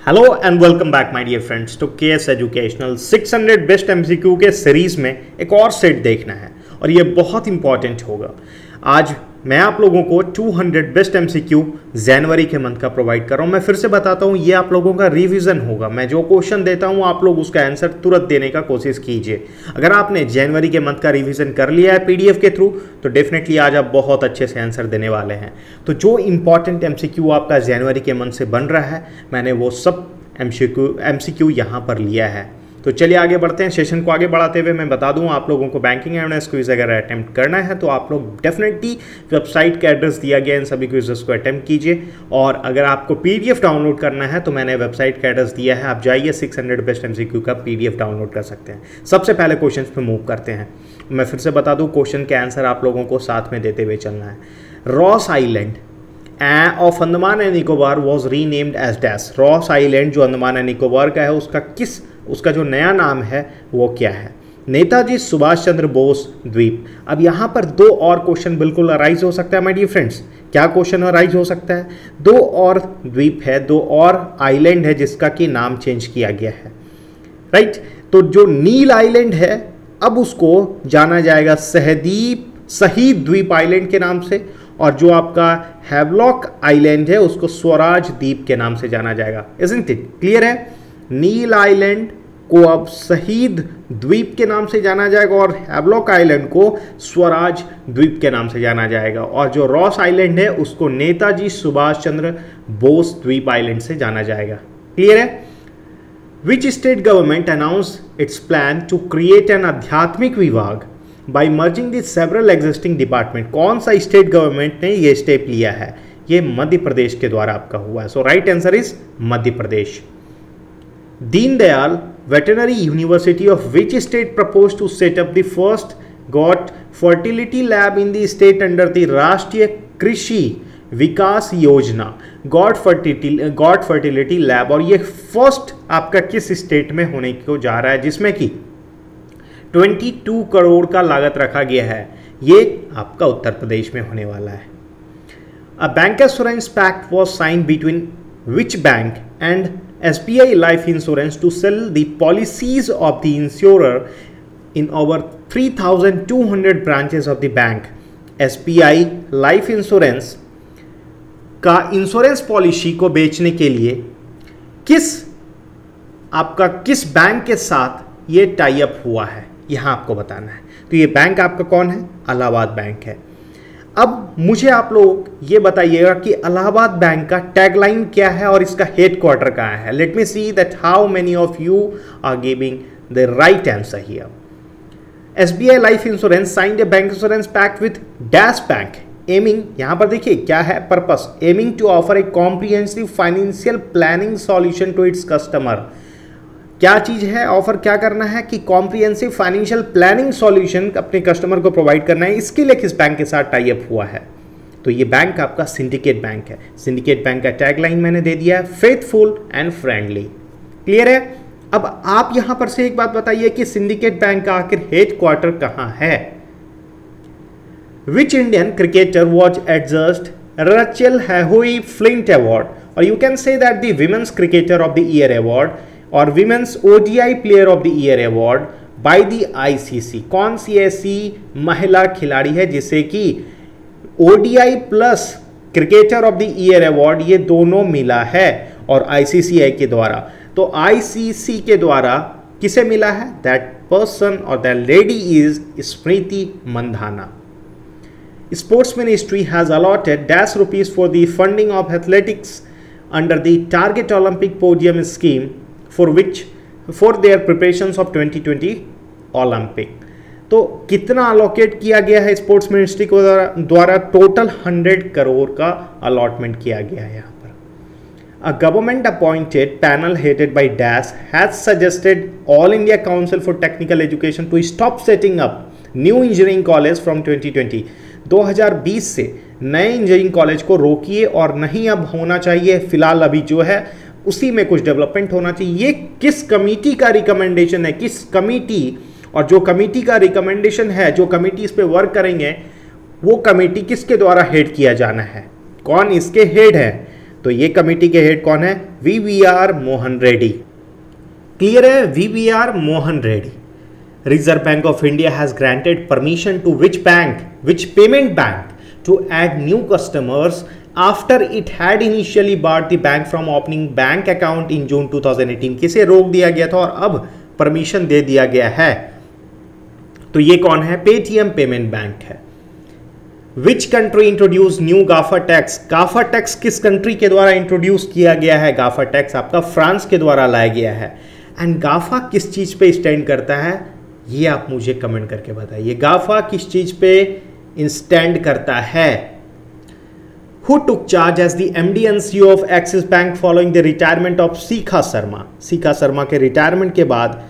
Hello and welcome back my dear friends. तो KS educational 600 best MCQ के series में एक और सेट देखना है और ये बहुत इंपॉर्टेंट होगा। आज मैं आप लोगों को 200 बेस्ट एमसीक्यू जनवरी के मंथ का प्रोवाइड कर रहा हूँ। मैं फिर से बताता हूँ, ये आप लोगों का रिवीजन होगा। मैं जो क्वेश्चन देता हूँ आप लोग उसका आंसर तुरंत देने का कोशिश कीजिए। अगर आपने जनवरी के मंथ का रिवीजन कर लिया है पीडीएफ के थ्रू तो डेफिनेटली आज आप बहुत अच्छे से आंसर देने वाले हैं। तो जो इंपॉर्टेंट एमसीक्यू आपका जनवरी के मंथ से बन रहा है, मैंने वो सब एमसीक्यू यहाँ पर लिया है। तो चलिए आगे बढ़ते हैं। सेशन को आगे बढ़ाते हुए मैं बता दूं आप लोगों को बैंकिंग एवेयरनेस क्विज अगर अटेम्प्ट करना है तो आप लोग डेफिनेटली वेबसाइट का एड्रेस दिया गया इन सभी क्विजेस को अटेम्प्ट कीजिए। और अगर आपको पीडीएफ डाउनलोड करना है तो मैंने वेबसाइट का एड्रेस दिया है, आप जाइए 600 बेस्ट एमसीक्यू का पीडीएफ डाउनलोड कर सकते हैं। सबसे पहले क्वेश्चन पे मूव करते हैं। मैं फिर से बता दूँ, क्वेश्चन के आंसर आप लोगों को साथ में देते हुए चलना है। Ross island of Andaman and Nicobar was renamed as dash. Ross island जो अंडमान एंड निकोबार का है उसका जो नया नाम है वो क्या है? नेताजी सुभाष चंद्र बोस द्वीप। अब यहाँ पर दो और क्वेश्चन बिल्कुल अराइज हो सकता है माय डियर फ्रेंड्स। क्या क्वेश्चन अराइज हो सकता है? दो और द्वीप है, दो और आइलैंड है जिसका कि नाम चेंज किया गया है, राइट। तो जो नील आइलैंड है अब उसको जाना जाएगा शहीद द्वीप आइलैंड के नाम से, और जो आपका हैवलॉक आइलैंड है उसको स्वराज द्वीप के नाम से जाना जाएगा। इजंट इट क्लियर है? नील आइलैंड को अब शहीद द्वीप के नाम से जाना जाएगा और हैवलॉक आइलैंड को स्वराज द्वीप के नाम से जाना जाएगा, और जो रॉस आइलैंड है उसको नेताजी सुभाष चंद्र बोस द्वीप आइलैंड से जाना जाएगा। क्लियर है? Which state government announced its plan to create an आध्यात्मिक विभाग by merging the several existing department. कौन सा स्टेट गवर्नमेंट ने ये स्टेप लिया है? ये मध्य प्रदेश के द्वारा आपका हुआ है। So right answer is Madhya Pradesh. Deendayal veterinary university of which state proposed to set up the first got fertility lab in the state under the राष्ट्रीय कृषि विकास योजना। गॉड फर्टिलिटी लैब, और ये फर्स्ट आपका किस स्टेट में होने को जा रहा है जिसमें कि 22 करोड़ का लागत रखा गया है? ये आपका उत्तर प्रदेश में होने वाला है। A bank assurance pact was signed between which bank and SBI Life Insurance to sell the policies of the insurer in over 3,200 branches of the bank। SBI Life Insurance का इंश्योरेंस पॉलिसी को बेचने के लिए किस bank के साथ ये tie up हुआ है, यहां आपको बताना है। तो ये बैंक आपका कौन है? इलाहाबाद बैंक है। अब मुझे आप लोग ये बताइएगा कि इलाहाबाद बैंक का टैगलाइन क्या है और इसका हेडक्वार्टर कहाँ है। Let me see that how many of you are giving the right answer here. SBI life insurance signed a bank insurance pact with dash bank aiming, यहां पर देखिए क्या है purpose, aiming to offer a comprehensive financial planning solution to its customer. क्या चीज है? Offer क्या करना है कि कॉम्प्रिहेंसिव फाइनेंशियल प्लानिंग सॉल्यूशन अपने कस्टमर को प्रोवाइड करना है। इसके लिए किस बैंक के साथ टाई अप हुआ है? तो ये बैंक आपका सिंडिकेट बैंक है। सिंडिकेट बैंक का टैगलाइन मैंने दे दिया है, फेथफुल एंड फ्रेंडली। क्लियर है? अब आप यहां पर से एक बात बताइए कि सिंडिकेट बैंक का आखिर हेडक्वार्टर कहां है? Which Indian cricketer was adjudged Rachael Heyhoe Flint award, और you can say that the women's cricketer of the year award और women's ODI player of the year award by the ICC. कौन सी ऐसी महिला खिलाड़ी है जिसे कि ODI plus cricketer of the year award ये दोनों मिला है और आईसीसीआई के द्वारा? तो आईसीसी के द्वारा किसे मिला है? दैट पर्सन और that lady is Smriti Mandhana. Sports ministry has allotted dash rupees for the funding of athletics under the target Olympic podium scheme for their preparations of 2020 Olympic. तो कितना अलोकेट किया गया है स्पोर्ट्स मिनिस्ट्री को द्वारा? टोटल 100 करोड़ का allotment किया गया है यहाँ पर। A government appointed panel headed by DAS has suggested All India Council for Technical Education to stop setting up new engineering college from 2020। 2020 से नए इंजीनियरिंग कॉलेज को रोकिए और नहीं अब होना चाहिए, फिलहाल अभी जो है उसी में कुछ डेवलपमेंट होना चाहिए। ये किस कमिटी का रिकमेंडेशन है? किस कमिटी, और जो कमिटी का रिकमेंडेशन है, जो कमिटी इस पे वर्क करेंगे वो कमिटी किसके द्वारा हेड किया जाना है? कौन इसके हेड है? तो ये कमेटी के हेड कौन है? VVR मोहन रेड्डी। क्लियर है? VVR Mohan Reddy. Reserve Bank of India has granted permission to which payment bank to add new customers after it had initially barred the bank from opening bank account in June 2018। किसे रोक दिया गया था और अब permission दे दिया गया है? तो ये कौन है? पेटीएम पेमेंट बैंक है। Which country introduced new GAFA tax? GAFA tax किस कंट्री के द्वारा इंट्रोड्यूस किया गया है? GAFA tax आपका फ्रांस के द्वारा लाया गया है। एंड GAFA किस चीज पे स्टैंड करता है? ये आप मुझे कमेंट करके बताइए। GAFA किस चीज पे स्टैंड करता है? Who took charge as the MD and CEO of Axis Bank following the retirement of Shikha Sharma? Shikha Sharma के रिटायरमेंट के बाद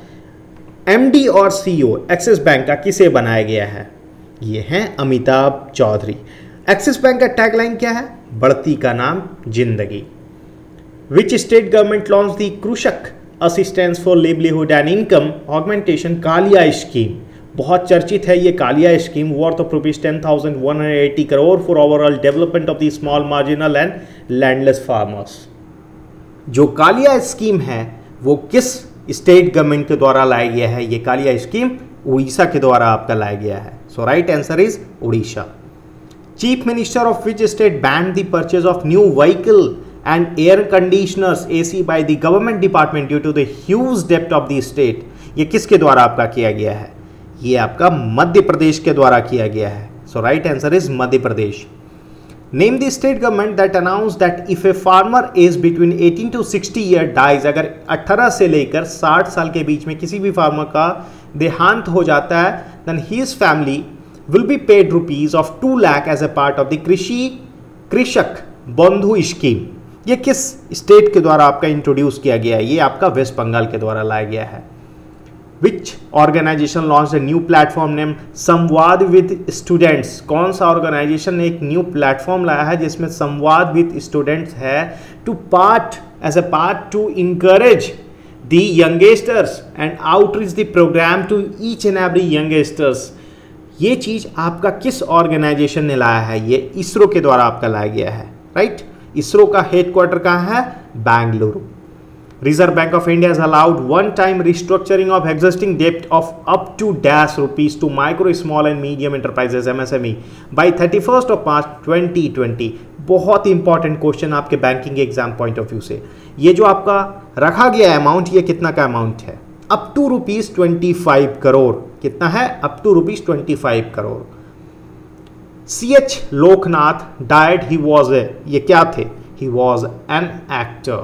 MD और CEO एक्सिस बैंक का किसे बनाया गया है? ये हैं अमिताभ चौधरी। एक्सिस बैंक का टैगलाइन क्या है? बढ़ती का नाम जिंदगी। Which state government launched the Krushak assistance for livelihood and income augmentation Kalia scheme? बहुत चर्चित है ये Kalia scheme, worth of rupees 10,180 crore for overall development of the small marginal and landless farmers. जो कालिया स्कीम है वो किस स्टेट गवर्नमेंट के द्वारा लाया गया है? ये कालिया स्कीम उड़ीसा के द्वारा आपका लाया गया है। So right answer is Orissa. Chief minister of which state banned the purchase of new vehicle and air conditioners AC by the government department due to the huge debt of the state? ये किसके द्वारा आपका किया गया है? ये आपका मध्य प्रदेश के द्वारा किया गया है। So right answer is Madhya Pradesh. Name the state government that announce that if a farmer age between 18 to 60 year dies, अगर 18 से लेकर 60 साल के बीच में किसी भी फार्मर का देहांत हो जाता है, then his family will be paid rupees of 2 lakh as a part of the Krushak Bandhu scheme. ये किस स्टेट के द्वारा आपका इंट्रोड्यूस किया गया है? ये आपका वेस्ट बंगाल के द्वारा लाया गया है। Which organisation launch a new platform name Samvad with students? कौन सा ऑर्गेनाइजेशन ने एक न्यू प्लेटफॉर्म लाया है जिसमें संवाद विद स्टूडेंट्स है? To as a part to encourage the youngsters and outreach the programme to each and every youngsters. ये चीज आपका किस ऑर्गेनाइजेशन ने लाया है? ये इसरो के द्वारा आपका लाया गया है। राइट, इसरो का हेडक्वार्टर कहाँ है? Bengaluru. Reserve bank of India has allowed one-time restructuring of existing debt of up to ₹dash to micro, small and medium enterprises MSME by 31st of March 2020। बहुत इंपॉर्टेंट क्वेश्चन आपके banking exam point of view से। ये जो आपका रखा गया amount, ये कितना का अमाउंट है? Up to ₹25 crore. कितना है? Up to ₹25 crore. CH Loknath died, he was a, ये क्या थे? He was an actor।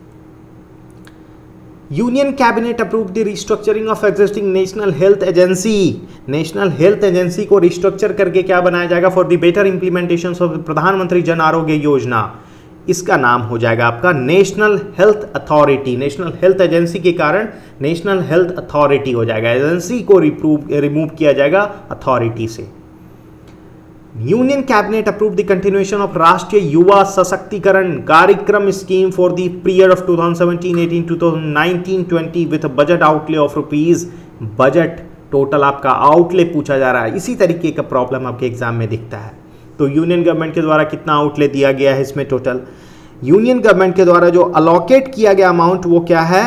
Union cabinet approved the restructuring of existing national health agency. National health agency को रिस्ट्रक्चर करके क्या बनाया जाएगा? For the better implementation of Pradhan Mantri Jan Arogya Yojana. इसका नाम हो जाएगा आपका national health authority. National health agency के कारण नेशनल हेल्थ अथॉरिटी हो जाएगा। एजेंसी को रिमूव किया जाएगा अथॉरिटी से। Union cabinet approve the continuation of Rashtriya Yuva Sashaktikaran Karyakram scheme for the period of 2017-18 2019-20 with budget outlay of rupees. Budget total आपका आउटले पूछा जा रहा है। इसी तरीके का प्रॉब्लम आपके एग्जाम में दिखता है। तो यूनियन गवर्नमेंट के द्वारा कितना आउटले दिया गया है इसमें टोटल? यूनियन गवर्नमेंट के द्वारा जो अलोकेट किया गया अमाउंट वो क्या है?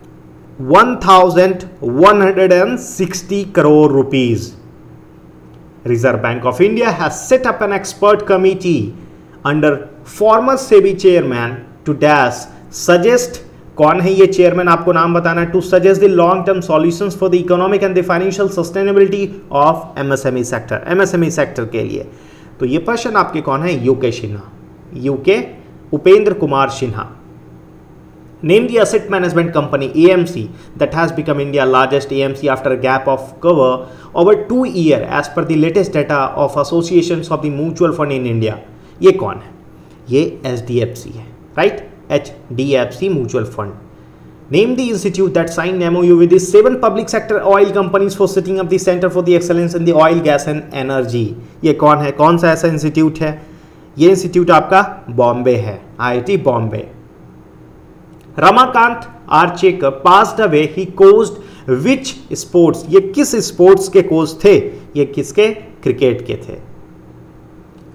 1160 crore rupees. Reserve Bank of India has set up an expert committee under former SEBI chairman to suggest, कौन है ये चेयरमैन? आपको नाम बताना है। To suggest the long-term solutions for the economic and the financial sustainability of MSME sector। MSME sector के लिए तो ये पर्सन आपके कौन है? U K Sinha, U K Upendra Kumar Sinha. Name the asset management company AMC that has become India's largest AMC after a gap of cover over 2 years as per the latest data of associations of the mutual fund in India। ये कौन है? ये HDFC है। Right, HDFC mutual fund। Name the institute that signed MOU with the 7 public sector oil companies for setting up the Center for the Excellence in the Oil, Gas and Energy। ये कौन है? कौन सा ऐसा institute है? ये institute आपका बॉम्बे है, IIT Bombay. Ramakant Achrekar passed away, he coached which sports? ये किस स्पोर्ट्स के कोच थे? ये किसके? क्रिकेट के थे।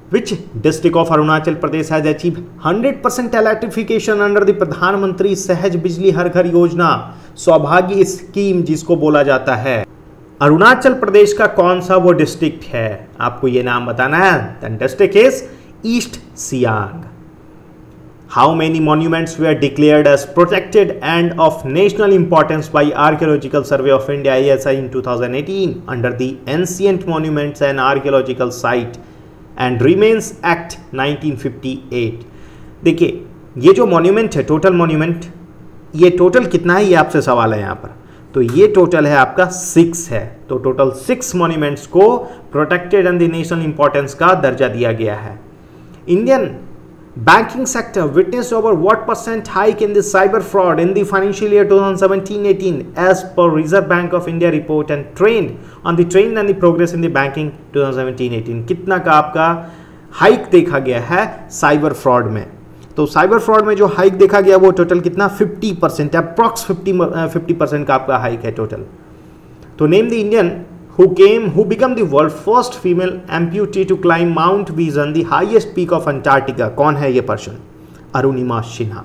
Which district of Arunachal Pradesh has achieved 100% electrification under the प्रधानमंत्री सहज बिजली हर घर योजना, सौभाग्य स्कीम जिसको बोला जाता है? अरुणाचल प्रदेश का कौन सा वो डिस्ट्रिक्ट है? आपको ये नाम बताना है. The district is east Siang. How many monuments were declared as protected and of national importance by Archaeological Survey of India (ASI) in 2018 under the Ancient Monuments and Archaeological Site and Remains Act 1958? देखिए, ये जो monument है, total monument, ये total कितना है, ये आपसे सवाल है यहाँ पर. तो ये टोटल है आपका 6 है. तो टोटल 6 मॉन्यूमेंट्स को protected and the national importance का दर्जा दिया गया है. Indian banking sector witnessed over what % hike in the cyber fraud in the financial year 2017-18 as per Reserve Bank of India report and trend and the progress in the banking 2017-18? कितना का आपका hike देखा गया है cyber fraud में? तो cyber fraud में जो हाइक देखा गया वो टोटल कितना 50%, अप्रॉक्स 50% का आपका हाइक है टोटल. तो name the Indian who became the world first female amputee to climb Mount Vision, the highest peak of Antarctica. कौन है ये person? Arunima Sinha.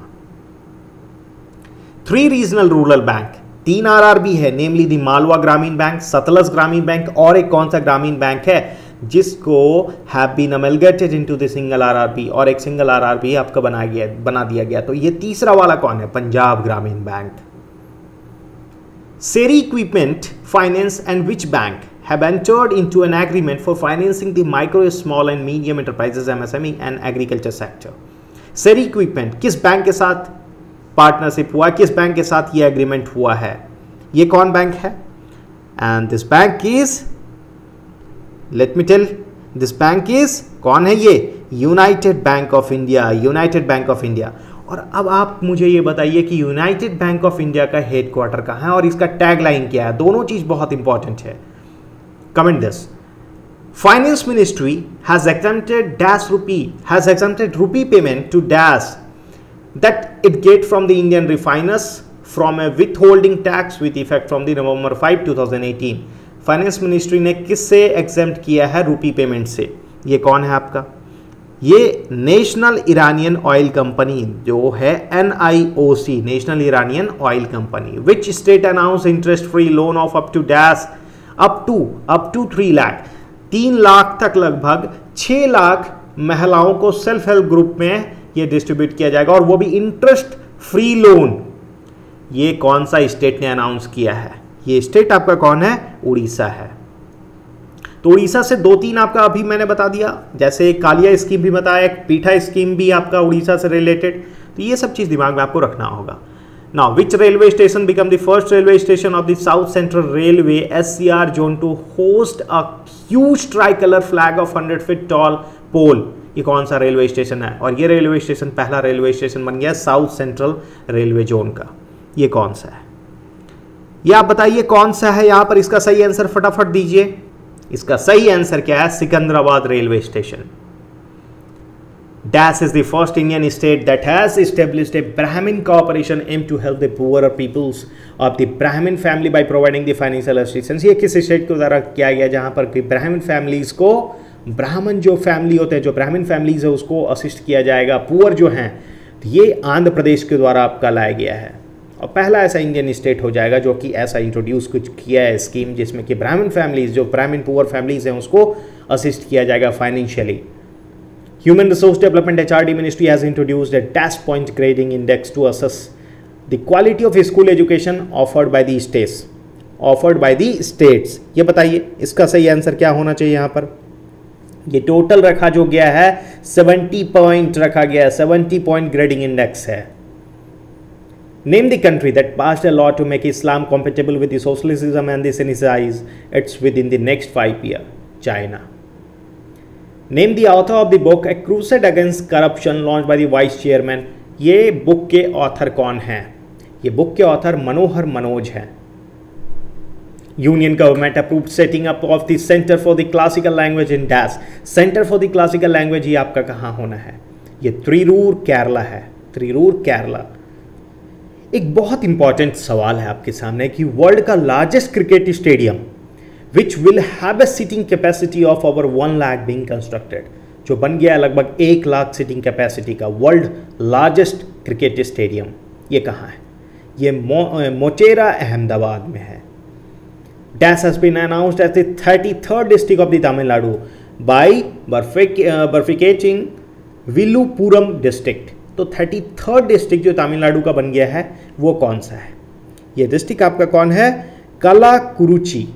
3 regional rural bank, 3 RRB है, नेमली दी मालवा ग्रामीण बैंक, सतलज ग्रामीण बैंक और एक कौन सा ग्रामीण बैंक है जिसको have been amalgamated into the single RRB, और एक सिंगल RRB आपका बना दिया गया. तो ये तीसरा वाला कौन है? Punjab Gramin bank. Seri Equipment Finance and which bank have entered into an agreement for financing the micro, small and medium enterprises (MSME) and agriculture sector? Seri Equipment किस बैंक के साथ पार्टनरशिप हुआ, किस बैंक के साथ ये एग्रीमेंट हुआ है? ये कौन बैंक है? And this bank is, let me tell, this bank is, कौन है ये? United bank of India. United bank of India. और अब आप मुझे ये बताइए कि यूनाइटेड बैंक ऑफ इंडिया का हेडक्वार्टर कहाँ है और इसका टैगलाइन क्या है? दोनों चीज बहुत इंपॉर्टेंट है. Comment this. Finance ministry has exempted rupee payment to dash that it get from the Indian refiners from a withholding tax with effect from the November 5, 2018. Finance ministry ने किससे एग्जेम्प्ट किया है रूपी पेमेंट से? ये कौन है आपका? ये नेशनल इरानियन ऑयल कंपनी जो है NIOC, national Iranian oil company. Which state announce interest free loan of up to 3 lakh, 3 lakh तक लगभग 6 लाख महिलाओं को सेल्फ हेल्प ग्रुप में ये डिस्ट्रीब्यूट किया जाएगा, और वो भी इंटरेस्ट फ्री लोन. ये कौन सा स्टेट ने अनाउंस किया है? ये स्टेट आपका कौन है? उड़ीसा है. तो उड़ीसा से 2-3 आपका अभी मैंने बता दिया, जैसे कालिया स्कीम भी बताया, पीठा स्कीम भी आपका उड़ीसा से रिलेटेड. तो ये सब चीज दिमाग में आपको रखना होगा. Now which railway station become the first railway station of the south central railway SCR zone to host a huge tricolour flag of 100 feet tall pole? ये कौन सा रेलवे स्टेशन है? और ये रेलवे स्टेशन पहला railway station बन गया south central railway zone का. ये कौन सा है? ये आप बताइए कौन सा है यहाँ पर? इसका सही आंसर फटाफट दीजिए. इसका सही आंसर क्या है? Secunderabad railway station. Dash is the first Indian state that has established a Brahmin corporation aimed to help the poorer peoples of the Brahmin family by providing the financial assistance. ये किस state के द्वारा किया गया जहां पर कि ब्राह्मण फैमिलीज को, ब्राह्मण जो फैमिली होते हैं, जो ब्राह्मण फैमिलीज है उसको असिस्ट किया जाएगा, पुअर जो हैं. तो ये आंध्र प्रदेश के द्वारा आपका लाया गया है और पहला ऐसा इंडियन स्टेट हो जाएगा जो कि ऐसा इंट्रोड्यूस कुछ किया है स्कीम जिसमें कि ब्राह्मण फैमिलीज, जो ब्राह्मण पुअर फैमिलीज हैं उसको असिस्ट किया जाएगा financially. Human Resource Development HRD Ministry has introduced a dash point grading index to assess the quality of school education offered by the states. ये बताइए इसका सही आंसर क्या होना चाहिए यहाँ पर? ये टोटल रखा जो गया है 70 पॉइंट रखा गया है, 70 पॉइंट ग्रेडिंग इंडेक्स है. Name the country that passed a law to make Islam compatible with the socialism and the Sinicide it's within the next 5 years. China. Name the author of the book A Crusade Against Corruption launched by the Vice Chairman. ये book के author कौन हैं? ये book के author मनोहर मनोज हैं. Union government approved setting up of the Center for the Classical Language in Dash. Center for the Classical Language ये आपका कहाँ होना है? ये त्रिरूर केरला है. त्रिरूर केरला. एक बहुत इंपॉर्टेंट सवाल है आपके सामने कि वर्ल्ड का largest cricket stadium which will have a seating capacity of over 1 lakh being constructed. जो बन गया लगभग 1 लाख सीटिंग कैपेसिटी का वर्ल्ड लार्जेस्ट क्रिकेट स्टेडियम। ये कहाँ है? ये मोचेरा अहमदाबाद में है। Dash has been announced as the 33rd district of the Tamil Nadu by bifurcating Villupuram district. तो 33rd डिस्ट्रिक्ट जो तमिलनाडु का बन गया है वो कौन सा है? ये डिस्ट्रिक्ट आपका कौन है? कलाकुरुची।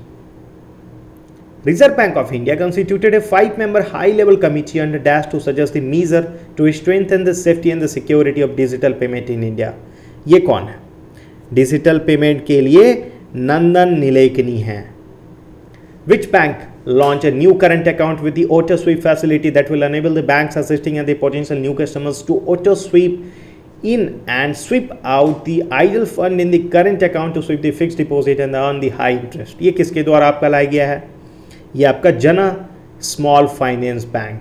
Reserve Bank of India constituted a 5-member high-level committee under DAS to suggest the measure to strengthen the safety and the security of digital payment in India. ये कौन है? डिजिटल पेमेंट के लिए नंदन नीलेकनी है। Which bank launched a new current account with the auto sweep facility that will enable the banks assisting and the potential new customers to auto sweep in and sweep out the idle fund in the current account to sweep the fixed deposit and earn the high interest. ये किसके द्वारा आपका लाया गया है? ये आपका Jana small finance bank.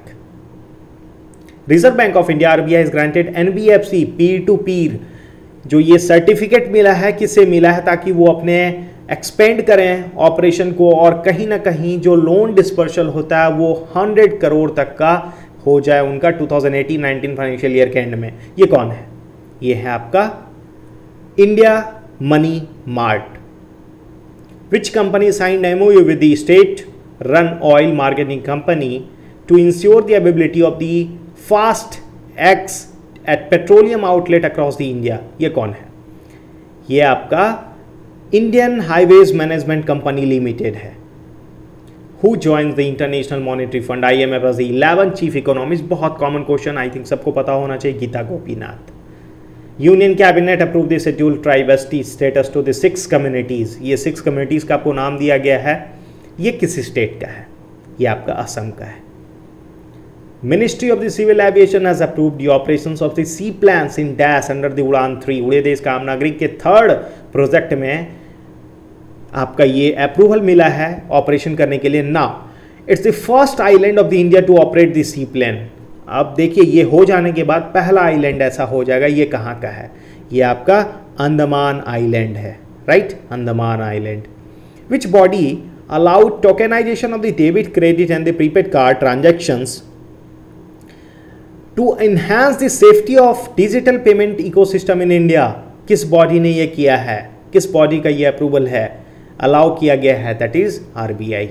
Reserve bank of India RBI is granted NBFC peer to peer, जो ये सर्टिफिकेट मिला है किससे मिला है? ताकि वो अपने एक्सपेंड करें ऑपरेशन को और कहीं ना कहीं जो लोन डिस्पर्सल होता है वो 100 करोड़ तक का हो जाए उनका 2018-19 फाइनेंशियल ईयर के एंड में। ये कौन है? ये है आपका India money mart. Which company signed MOU with the state run oil marketing company to ensure the availability of the fast X at petroleum outlet across the India? ये कौन है? ये आपका Indian highways management company limited है। Who joins the International Monetary Fund IMF as the 11th chief economist? बहुत common question, I think सबको पता होना चाहिए, Gita Gopinath. Union cabinet approve the schedule tribe ST status to the 6 communities. ये 6 communities का आपको नाम दिया गया है। ये किस स्टेट का है? ये आपका असम का है। Ministry of the civil aviation has approved the operations of the sea planes in dash under the UDAN 3 उड़े देश का आम नागरिक के 3rd प्रोजेक्ट में आपका ये अप्रूवल मिला है ऑपरेशन करने के लिए। Now it's the first island of the India to operate the sea plane. अब देखिए ये हो जाने के बाद पहला आइलैंड ऐसा हो जाएगा। ये कहाँ का है? ये आपका अंडमान आइलैंड है, right? Andaman island. Which body allowed tokenization of the debit, credit and the prepaid card transactions to enhance the safety of digital payment ecosystem in India? किस बॉडी ने ये किया है? किस बॉडी का ये अप्रूवल है, अलाउ किया गया है? That is RBI.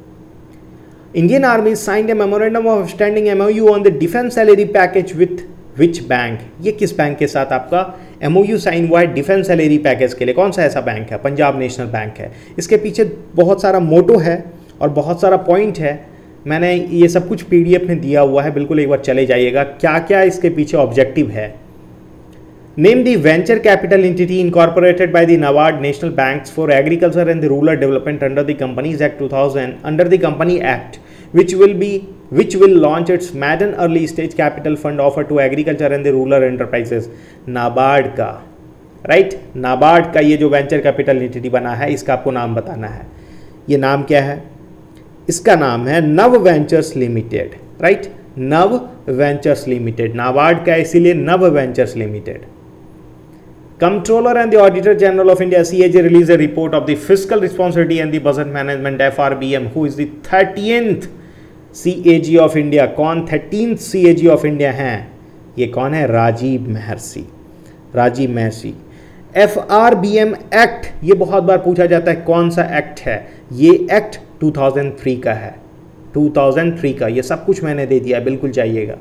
Indian army signed a memorandum of understanding MOU on the defence salary package with which bank? ये किस बैंक के साथ आपका एमओयू साइन हुआ है डिफेंस सैलरी पैकेज के लिए? कौन सा ऐसा बैंक है? पंजाब नेशनल बैंक है। इसके पीछे बहुत सारा मोटो है और बहुत सारा पॉइंट है। मैंने ये सब कुछ पीडीएफ में दिया हुआ है, बिल्कुल एक बार चले जाइएगा क्या क्या इसके पीछे ऑब्जेक्टिव है। Name the venture capital entity incorporated by the NABARD national banks for agriculture and the rural development under the companies act 2000 under the company act which will launch its maiden early stage capital fund offer to agriculture and the rural enterprises? NABARD का, right? NABARD का ये जो venture capital entity बना है इसका आपको नाम बताना है। ये नाम क्या है? इसका नाम है Nav ventures limited, right? Nav ventures limited NABARD का, इसीलिए Nav ventures limited. Comptroller and the Auditor General of India CAG released a report of the fiscal responsibility and the budget management FRBM. Who is the 13th CAG of India? कौन 13th CAG of India हैं? ये कौन है? राजीव महर्षि। राजीव महर्षि। FRBM act, ये बहुत बार पूछा जाता है कौन सा एक्ट है? ये एक्ट 2003 का है, 2003 का। ये सब कुछ मैंने दे दिया, बिल्कुल चाहिएगा।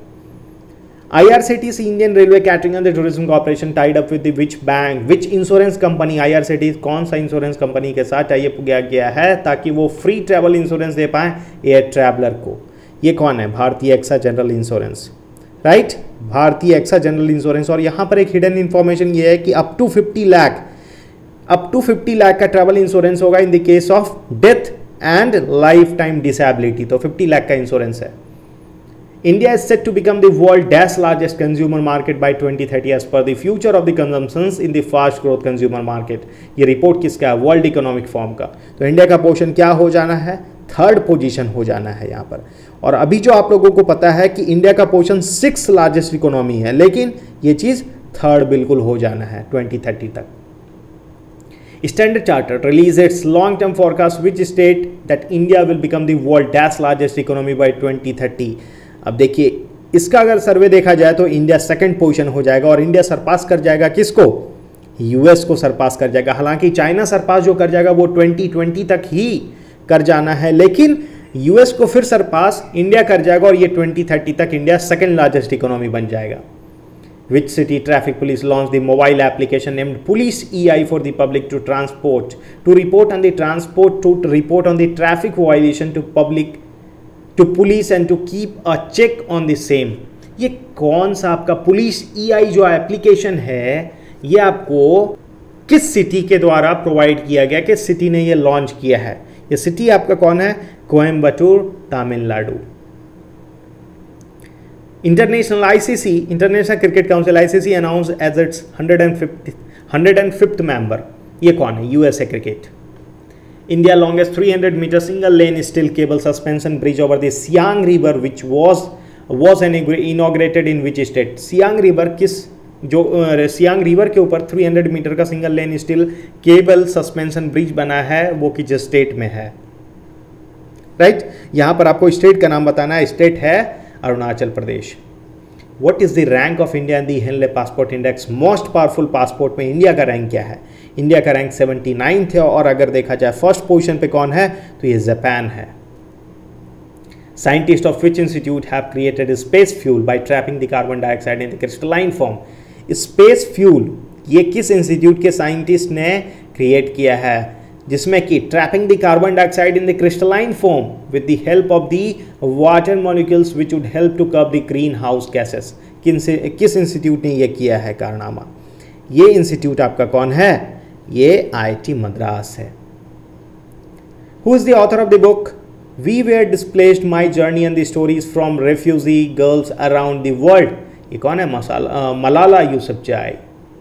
IRCTC Indian railway catering and tourism corporation tied up with which bank which insurance company? IRCTC कौन सा इंश्योरेंस कंपनी के साथ टाई अप किया गया है ताकि वो फ्री ट्रैवल इंश्योरेंस दे पाएं एयर ट्रैवलर को? ये कौन है? Bharti AXA general insurance, right? Bharti AXA general insurance. और यहाँ पर एक हिडन इंफॉर्मेशन ये है कि अप टू 50 लाख का ट्रैवल इंश्योरेंस होगा in the case of death and life time disability. तो 50 लाख का इंश्योरेंस है। India is set to become the world's largest consumer market by 2030 as per the future of the consumptions in the fast growth consumer market. ये report किसका है? World economic forum का। तो India का position क्या हो जाना है? 3rd पोजीशन हो जाना है यहाँ पर। और अभी जो आप लोगों को पता है कि इंडिया का पोजीशन 6th लार्जेस्ट इकोनॉमी है, लेकिन ये चीज़ 3rd बिल्कुल हो जाना है 2030 तक। Standard Chartered released its long-term forecast which state that India will become the world's largest economy by 2030. अब देखिए इसका अगर सर्वे देखा जाए तो इंडिया सेकंड पोजीशन हो जाएगा और इंडिया सरपास कर जाएगा किसको, यूएस को सरपास कर जाएगा। हालांकि चाइना सरपास जो कर जाएगा वो 2020 तक ही कर जाना है, लेकिन यूएस को फिर सरपास इंडिया कर जाएगा और ये 2030 तक इंडिया सेकंड लार्जेस्ट इकोनॉमी बन जाएगा। Which city traffic police launched the mobile application named Police EI for the public to transport to report on the transport to report on the traffic violation to public to police and to keep a check on the same। ये कौन सा आपका police EI जो application है ये आपको किस city के द्वारा प्रोवाइड किया गया, किस सिटी ने ये लॉन्च किया है? ये सिटी आपका कौन है? Coimbatore, Tamil Nadu. International ICC, International Cricket Council ICC announced as its 105th member। ये कौन है? USA Cricket। India longest 300 meter single lane steel cable suspension bridge over the Siang River which was inaugurated in which state? Siang river किस जो Siang river के ऊपर 300 metre का single lane steel cable suspension bridge बना है वो किस स्टेट में है? राइट, यहां पर आपको स्टेट का नाम बताना है। स्टेट है Arunachal Pradesh. What is the rank of India in the Henley Passport Index? Most powerful passport में इंडिया का रैंक क्या है? इंडिया का रैंक 79 है और अगर देखा जाए फर्स्ट पोजीशन पे कौन है तो ये जापान है। Scientists of which institute have created space fuel by trapping the carbon dioxide in the crystalline form? Space fuel ये किस इंस्टीट्यूट के साइंटिस्ट ने क्रिएट किया है जिसमें कि trapping the carbon dioxide in the crystalline form with the help of the water molecules which would help to curb the green house gases? किस institute ने ये किया है कारनामा? ये इंस्टीट्यूट आपका कौन है? ये IIT मद्रास है। Who is the author of the book we were displaced my journey and the stories from refugee girls around the world? ये कौन है? Malala Yousafzai.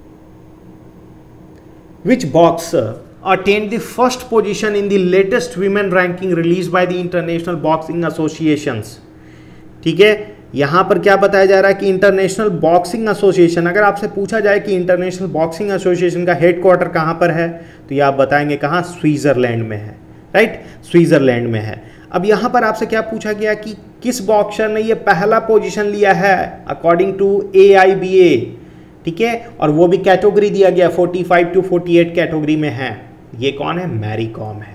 Which boxer attained the first position in the latest women ranking released by the International Boxing Associations? ठीक है, यहां पर क्या बताया जा रहा है कि इंटरनेशनल बॉक्सिंग एसोसिएशन, अगर आपसे पूछा जाए कि इंटरनेशनल बॉक्सिंग एसोसिएशन का हेडक्वार्टर कहां पर है तो ये आप बताएंगे कहां? स्विट्जरलैंड में है। राइट, स्विट्जरलैंड में है। अब यहां पर आपसे क्या पूछा गया कि किस बॉक्सर ने ये पहला पोजीशन लिया है अकॉर्डिंग टू AIBA? ठीक है, और वो भी कैटेगरी दिया गया 45 to 48 कैटेगरी में है। ये कौन है? मैरी कॉम है।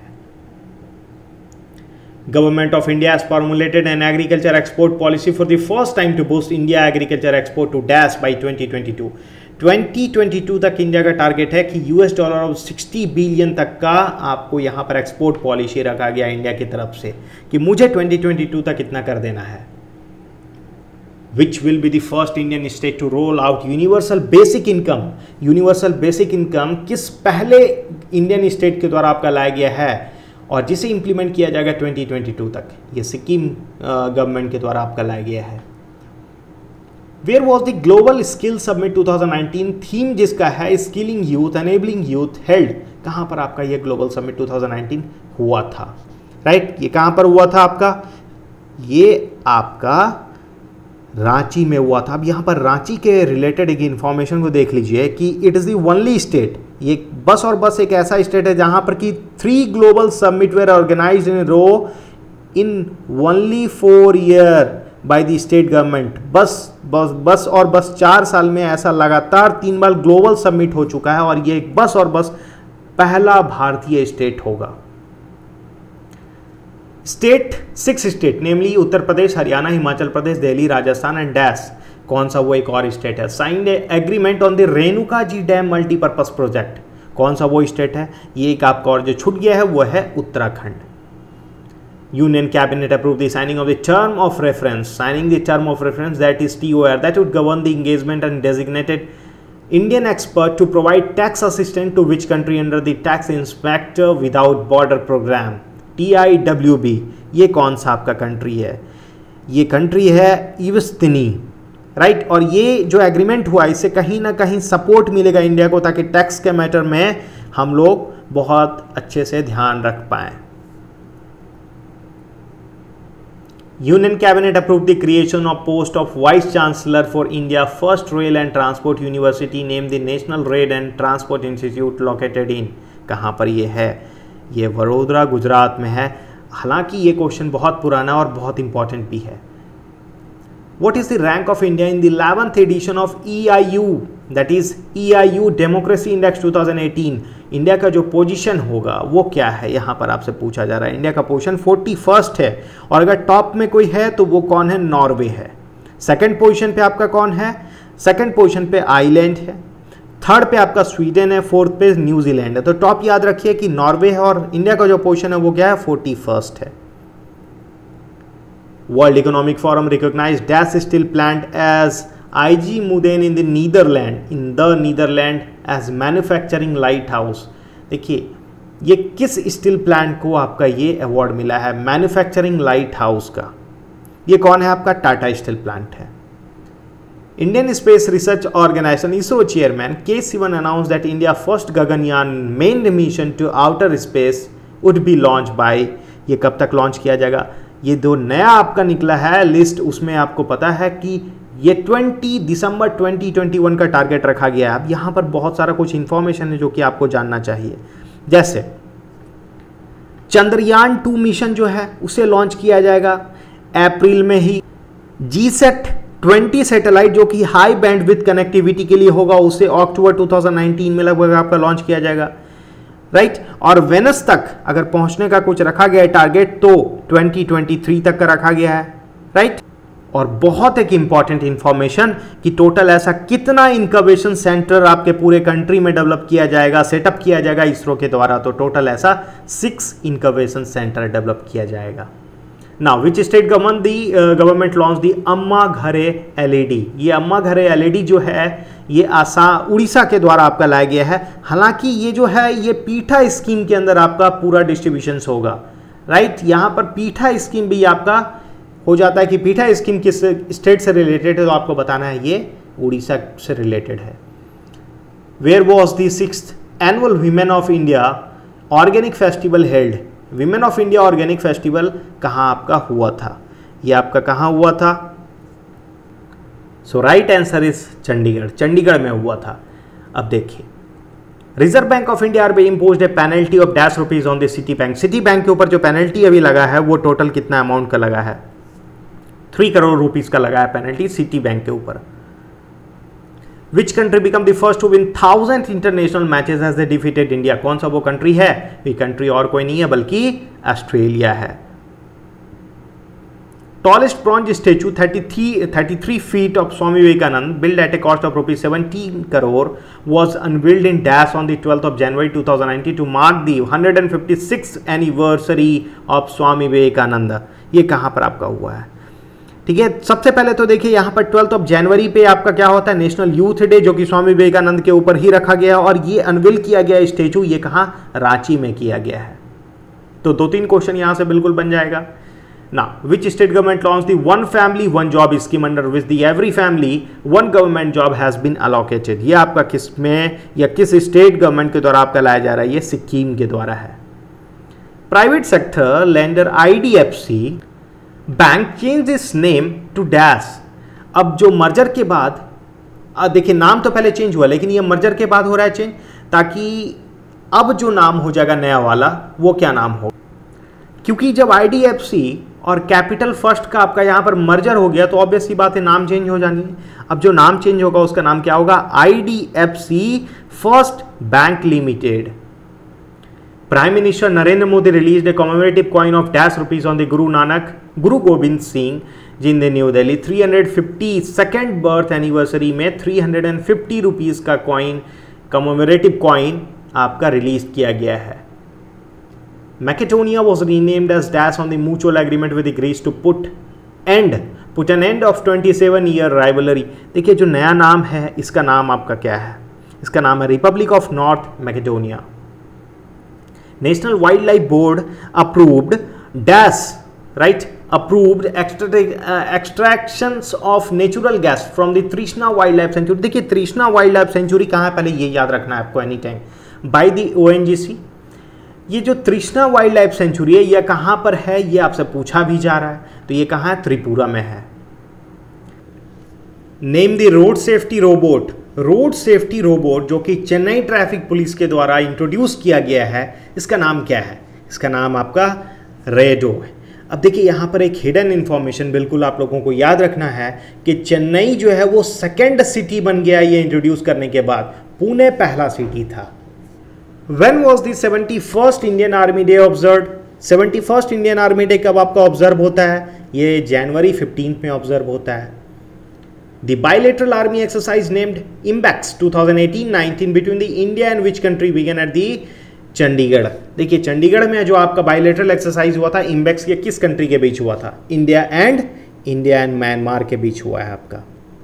Government of India has formulated an agriculture export policy for the first time to boost India agriculture export to dash by 2022। 2022 तक इंडिया का टारगेट है कि $60 बिलियन तक का आपको यहां पर एक्सपोर्ट पॉलिसी रखा गया इंडिया की तरफ से कि मुझे 2022 तक इतना कर देना है। Which will be the first Indian state to roll out universal basic income? Universal basic income किस पहले इंडियन स्टेट के द्वारा आपका लाया गया है और जिसे इंप्लीमेंट किया जाएगा 2022 तक? ये सिक्किम गवर्नमेंट के द्वारा आपका लाया गया है। Where was the Global Skill Summit 2019? Theme जिसका है skilling youth enabling youth held. कहाँ पर आपका ये ग्लोबल समिट 2019 हुआ था? राइट, ये कहाँ पर हुआ था आपका? ये आपका रांची में हुआ था। अब यहाँ पर रांची के रिलेटेड एक इन्फॉर्मेशन को देख लीजिए कि it is the only state, ये बस और बस एक ऐसा स्टेट है जहाँ पर कि 3 global summit were organised in row in only 4 year by the state government. बस और बस 4 साल में ऐसा लगातार 3 बार ग्लोबल समिट हो चुका है और ये बस और बस पहला भारतीय स्टेट होगा। State 6 state namely Uttar Pradesh, Haryana, Himachal Pradesh, Delhi, Rajasthan and dash. कौन सा वो एक और स्टेट है? Signed agreement on the Renuka ji dam multipurpose project. कौन सा वो स्टेट है? ये एक आपका और जो छूट गया है वो है Uttarakhand. Union Cabinet approved the signing of the term of reference. Signing the term of reference, that is TOR, that would govern the engagement and designated Indian expert to provide tax assistance to which country under the Tax Inspector Without Border Program TIWB। ये कौन सा आपका country है? ये country है इवस्तिनी। Right, और ये जो एग्रीमेंट हुआ इससे कहीं ना कहीं सपोर्ट मिलेगा इंडिया को ताकि टैक्स के मैटर में हम लोग बहुत अच्छे से ध्यान रख पाएं। Union Cabinet approved the creation of post of Vice Chancellor for India First Rail and Transport University named the National Rail and Transport Institute located in। कहाँ पर ये है? ये वडोदरा गुजरात में है। हालांकि ये क्वेश्चन बहुत पुराना और बहुत इंपॉर्टेंट भी है। What is the rank of India in the 11th edition of EIU, that is EIU Democracy Index 2018? India का जो पोजीशन होगा वो क्या है, यहाँ पर आपसे पूछा जा रहा है। इंडिया का पोजीशन 41st है, और अगर टॉप में कोई है तो वो कौन है, नॉर्वे है। सेकंड पोजीशन पे आपका कौन है, सेकंड पोजीशन पे आइलैंड है, थर्ड पे आपका स्वीडन है, फोर्थ पे न्यूजीलैंड है। तो टॉप याद रखिए कि नॉर्वे है, और इंडिया का जो पोजीशन है वो क्या है, 41st है। World Economic Forum recognized dash steel plant as IG Muden in the Netherlands as manufacturing lighthouse। देखिए ये किस स्टील प्लांट को आपका ये अवार्ड मिला है, मैन्युफैक्चरिंग लाइट हाउस का। ये कौन है, आपका टाटा स्टील प्लांट है। Indian space research organisation ISRO chairman K Sivan announce that India first Gaganyaan man mission to outer space would be launch by, ये कब तक लॉन्च किया जाएगा। ये दो नया आपका निकला है लिस्ट, उसमें आपको पता है कि ये 20 दिसंबर 2021 का टारगेट रखा गया है। अब यहाँ पर बहुत सारा कुछ इंफॉर्मेशन है जो कि आपको जानना चाहिए। जैसे चंद्रयान 2 मिशन जो है उसे लॉन्च किया जाएगा अप्रैल में ही। जीसैट 20 सैटेलाइट जो कि हाई बैंडविड्थ कनेक्टिविटी के लिए होगा, उसे अक्टूबर 2019 में लगभग आपका लॉन्च किया जाएगा, राइट। और वेनस तक अगर पहुंचने का कुछ रखा गया है टारगेट तो 2023 तक का रखा गया है, राइट। और बहुत एक इंपॉर्टेंट इंफॉर्मेशन कि टोटल ऐसा कितना इंक्यूबेशन सेंटर आपके पूरे कंट्री में डेवलप किया जाएगा, सेटअप किया जाएगा इसरो के द्वारा। तो टोटल ऐसा 6 इंक्यूबेशन सेंटर डेवलप किया जाएगा। Now which state government launch the Ama Ghare LED. ये अम्मा घरे एलईडी जो है ये उड़ीसा के द्वारा आपका लाया गया है। हालांकि ये जो है ये पीठा स्कीम के अंदर आपका पूरा डिस्ट्रीब्यूशन होगा, राइट। यहाँ पर पीठा स्कीम भी आपका हो जाता है कि पीठा स्कीम किस स्टेट से रिलेटेड है, तो आपको बताना है ये उड़ीसा से रिलेटेड है। Where was the 6th annual women of India organic festival held. Women of India organic festival कहाँ आपका हुआ था, ये आपका कहाँ हुआ था। So right answer is Chandigarh, Chandigarh में हुआ था। अब देखिए reserve bank of India RBI imposed a penalty of ₹10 on the Citi bank. Citi bank के ऊपर जो पेनल्टी अभी लगा है वो टोटल कितना अमाउंट का लगा है, 3 करोड़ रुपीस का लगा है पेनल्टी सिटी बैंक के ऊपर। Which country become the first to win 1000 international matches as they defeated India. कौन सा वो कंट्री है, ये कंट्री और कोई नहीं है बल्कि ऑस्ट्रेलिया है। Tallest bronze statue 33 feet of Swami Vivekananda built at a cost of ₹17 crore was unveiled in Dash on the 12th of January 2019 to mark the 156th anniversary of Swami Vivekananda। ये कहाँ पर आपका हुआ है, ठीक है। सबसे पहले तो देखिए यहाँ पर 12th ऑफ जनवरी पे आपका क्या होता है, नेशनल यूथ डे, जो कि स्वामी विवेकानंद के ऊपर ही रखा गया और ये अनवील किया गया स्टेचू, ये कहाँ, रांची में किया गया है। तो 2-3 क्वेश्चन यहाँ से बिल्कुल बन जाएगा। Now, which state government launched the one family one job scheme under which the every family one government job has been allocated। ये आपका किस में या किस स्टेट गवर्नमेंट के द्वारा आपका लाया जा रहा है, ये सिक्किम के द्वारा है। Private sector lender IDFC bank change its name to dash. अब जो मर्जर के बाद, देखिए नाम तो पहले चेंज हुआ लेकिन ये मर्जर के बाद हो रहा है चेंज, ताकि अब जो नाम हो जाएगा नया वाला वो क्या नाम हो, क्योंकि जब IDFC और कैपिटल फर्स्ट का आपका यहाँ पर मर्जर हो गया तो ऑब्वियस सी बात है नाम चेंज हो जानी है। अब जो नाम चेंज होगा उसका नाम क्या होगा, IDFC first bank limited. Prime minister Narendra Modi released a commemorative coin of ₹10 on the Guru Gobind Singh ji in New Delhi. 352nd birth anniversary में 350 रुपीज का कॉइन, कॉमेमोरेटिव कॉइन आपका रिलीज किया गया है। Macedonia was renamed as Dash on the mutual agreement with Greece to put an end of 27-year rivalry। देखिए जो नया नाम है इसका नाम आपका क्या है, इसका नाम है Republic of North Macedonia. National wildlife board approved dash, right, approved extractions of natural gas from the Trishna wildlife sanctuary. देखिए तृष्णा वाइल्ड लाइफ सेंचुरी कहाँ है, पहले ये याद रखना है आपको any time, by the ONGC। ये जो तृष्णा वाइल्ड लाइफ सेंचुरी है ये कहाँ पर है, ये आपसे पूछा भी जा रहा है, तो ये कहाँ है, त्रिपुरा में है। Name the road safety robot. Road safety robot जो कि चेन्नई ट्रैफिक पुलिस के द्वारा इंट्रोड्यूस किया गया है, इसका नाम क्या है, इसका नाम आपका रेडो है। अब देखिए यहाँ पर एक हिडन इंफॉर्मेशन बिल्कुल आप लोगों को याद रखना है कि चेन्नई जो है वो सेकेंड सिटी बन गया ये इंट्रोड्यूस करने के बाद, पुणे पहला सिटी था। When was the 71st Indian army day observe? 71st Indian army day कब आपका ऑब्जर्व होता है? ये जनवरी 15 में ऑब्जर्व होता है। The bilateral army exercise named IMBEX 2018-19 between the India and which country began at the Chandigarh. देखिए चंडीगढ़ में जो आपका बायलेटरल एक्सरसाइज हुआ था इम्बेक्स के किस कंट्री के बीच हुआ था? इंडिया एंड म्यांमार के बीच हुआ है आपका।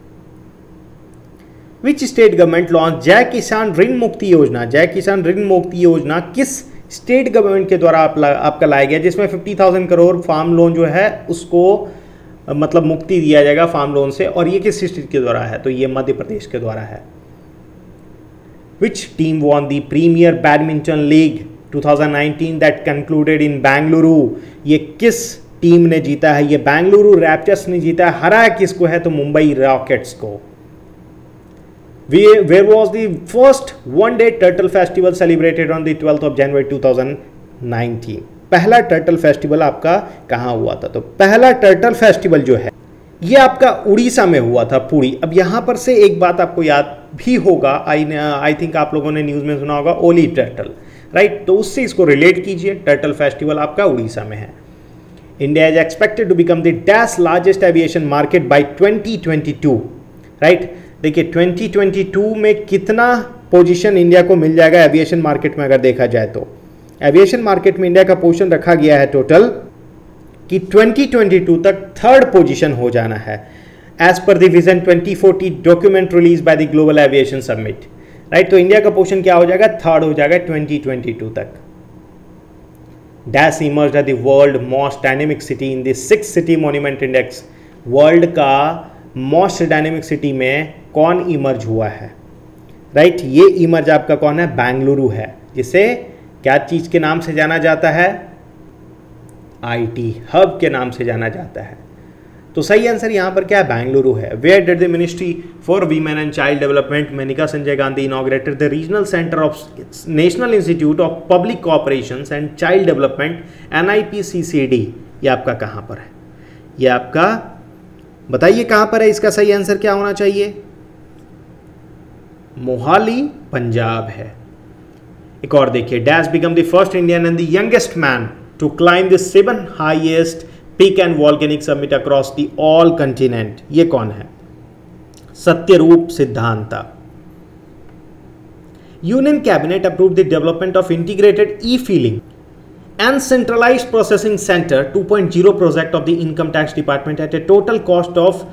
विच स्टेट गवर्नमेंट लॉन्च जय किसान ऋण मुक्ति योजना? जय किसान ऋण मुक्ति योजना किस स्टेट गवर्नमेंट के द्वारा आपका लाया गया, जिसमें 50,000 करोड़ फार्म लोन जो है उसको मतलब मुक्ति दिया जाएगा फार्म लोन से, और ये किस स्टेट के द्वारा है? तो ये मध्य प्रदेश के द्वारा है। Which team won the Premier Badminton League 2019 that concluded in Bengaluru? ये किस टीम ने जीता है? ये बेंगलुरु रैप्टर्स ने जीता है। हराया किसको है? तो मुंबई रॉकेट्स को। Where was the first one-day turtle festival celebrated on the 12th of January 2019? पहला टर्टल फेस्टिवल आपका कहाँ हुआ था? तो पहला टर्टल फेस्टिवल जो है ये आपका उड़ीसा में हुआ था, पुरी। अब यहाँ पर से एक बात आपको याद भी होगा, आई थिंक आप लोगों ने न्यूज़ में सुना होगा, ओली टर्टल, राइट? तो उससे इसको रिलेट कीजिए। टर्टल फेस्टिवल आपका उड़ीसा में है। India is expected to become the dash largest aviation market by 2022, right? देखिए 2022 में कितना पोजीशन इंडिया को मिल जाएगा एविएशन मार्केट में? अगर देखा जाए तो एविएशन मार्केट में इंडिया का पोजीशन रखा गया है टोटल कि 2022 तक थर्ड पोजीशन हो जाना है, as per the vision 2040 document release by the global aviation summit, right? तो इंडिया का पोजीशन क्या हो जाएगा? थर्ड हो जाएगा 2022 तक। Dash emerged as the world most dynamic city in the 6th city monument index. World का मोस्ट डायनेमिक सिटी में कौन इमर्ज हुआ है, राइट? ये इमर्ज आपका कौन है? बेंगलुरु है, जिसे क्या चीज के नाम से जाना जाता है? आईटी हब के नाम से जाना जाता है। तो सही आंसर यहाँ पर क्या है? बेंगलुरु है। Where did the ministry for women and child development Maneka Sanjay Gandhi inaugurated the regional centre of national institute of public cooperations and child development NIPCCD? ये आपका कहाँ पर है? ये आपका बताइए कहाँ पर है? इसका सही आंसर क्या होना चाहिए? मोहाली, पंजाब है। एक और देखिए, dash become the first Indian and the youngest man to climb the 7 highest peak and volcanic summit across the all continent। ये कौन है? Satyarup Siddhanta. Union cabinet approved the development of integrated e-filing and centralized processing center 2.0 project of the income tax department at a total cost of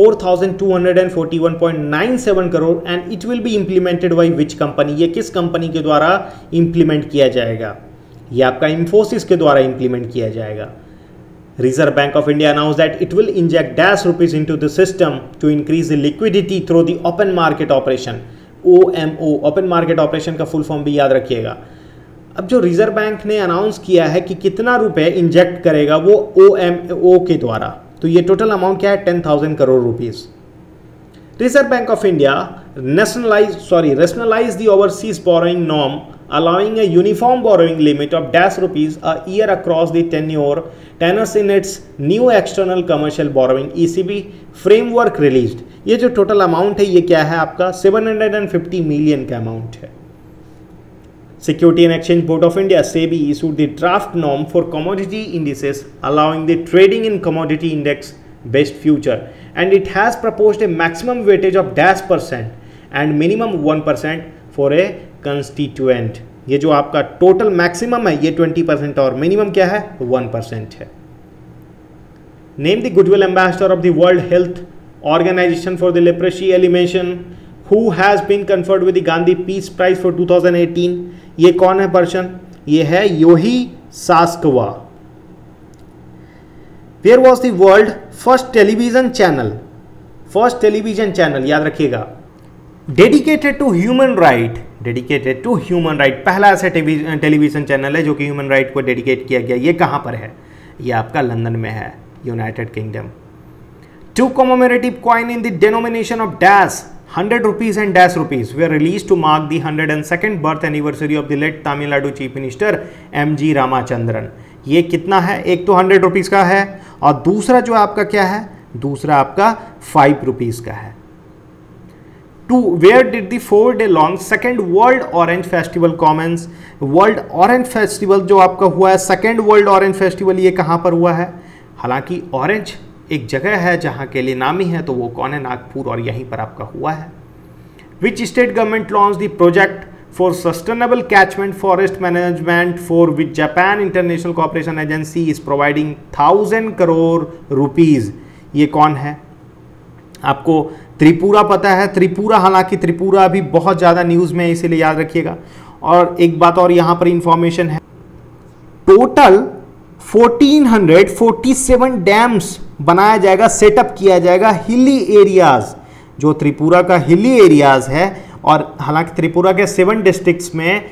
4,241.97 crore and it will be implemented by which company? ये किस company के द्वारा implement किया जाएगा? ये आपका इंफोसिस के द्वारा इंप्लीमेंट किया जाएगा। Reserve bank of India announce that it will inject dash rupees into the system to increase the liquidity through the open market operation. OMO, open market operation का फुल फॉर्म भी याद रखिएगा। अब जो रिजर्व बैंक ने announce किया है कि कितना रुपए इंजेक्ट करेगा वो OMO के द्वारा, तो ये टोटल अमाउंट क्या है? 10,000 crore rupees. Reserve bank of India rationalize the overseas borrowing norm, allowing a uniform borrowing limit of dash rupees a year across the tenors in its new external commercial borrowing ECB framework released। ये जो total amount है ये क्या है आपका? 750 million का amount है। Security and Exchange Board of India SEBI issued the draft norm for commodity indices allowing the trading in commodity index based future and it has proposed a maximum weightage of dash % and minimum 1% for a constituent। ये जो आपका total maximum है ये 20% और minimum क्या है? 1% है। Name the goodwill ambassador of the World Health Organization for the leprosy elimination who has been conferred with the Gandhi Peace Prize for 2018। ये कौन है पर्सन? ये है Yohei Sasakawa. Where was the world first television channel? First television channel याद रखिएगा। Dedicated to human right, dedicated to human right, पहला ऐसा television channel है जो कि ह्यूमन राइट को डेडिकेट किया गया। ये कहाँ पर है? ये आपका लंदन में है, United Kingdom. Two commemorative coin in the denomination of dash 100 rupees and dash rupees were released to mark the 102nd birth anniversary of the late Tamil Nadu Chief Minister M.G. Ramachandran। ये कितना है, एक तो 100 rupees का है और दूसरा जो आपका क्या है, दूसरा आपका 5 रुपीज़ का है। Where did the 4-day long second World Orange Festival commence? World orange festival जो आपका हुआ है, सेकेंड वर्ल्ड ऑरेंज फेस्टिवल, ये कहाँ पर हुआ है? हालांकि ऑरेंज एक जगह है जहाँ के लिए नामी है, तो वो कौन है? नागपुर, और यहीं पर आपका हुआ है। Which state government launched the project for sustainable catchment forest management for which Japan International Cooperation Agency is providing 1000 crore rupees? ये कौन है? आपको त्रिपुरा पता है। त्रिपुरा, हालांकि त्रिपुरा अभी बहुत ज़्यादा न्यूज़ में है, इसीलिए याद रखिएगा। और एक बात और यहाँ पर इंफॉर्मेशन है, टोटल 1447 डैम्स बनाया जाएगा, सेटअप किया जाएगा हिली एरियाज, जो त्रिपुरा का हिली एरियाज है। और हालांकि त्रिपुरा के 7 डिस्ट्रिक्ट्स में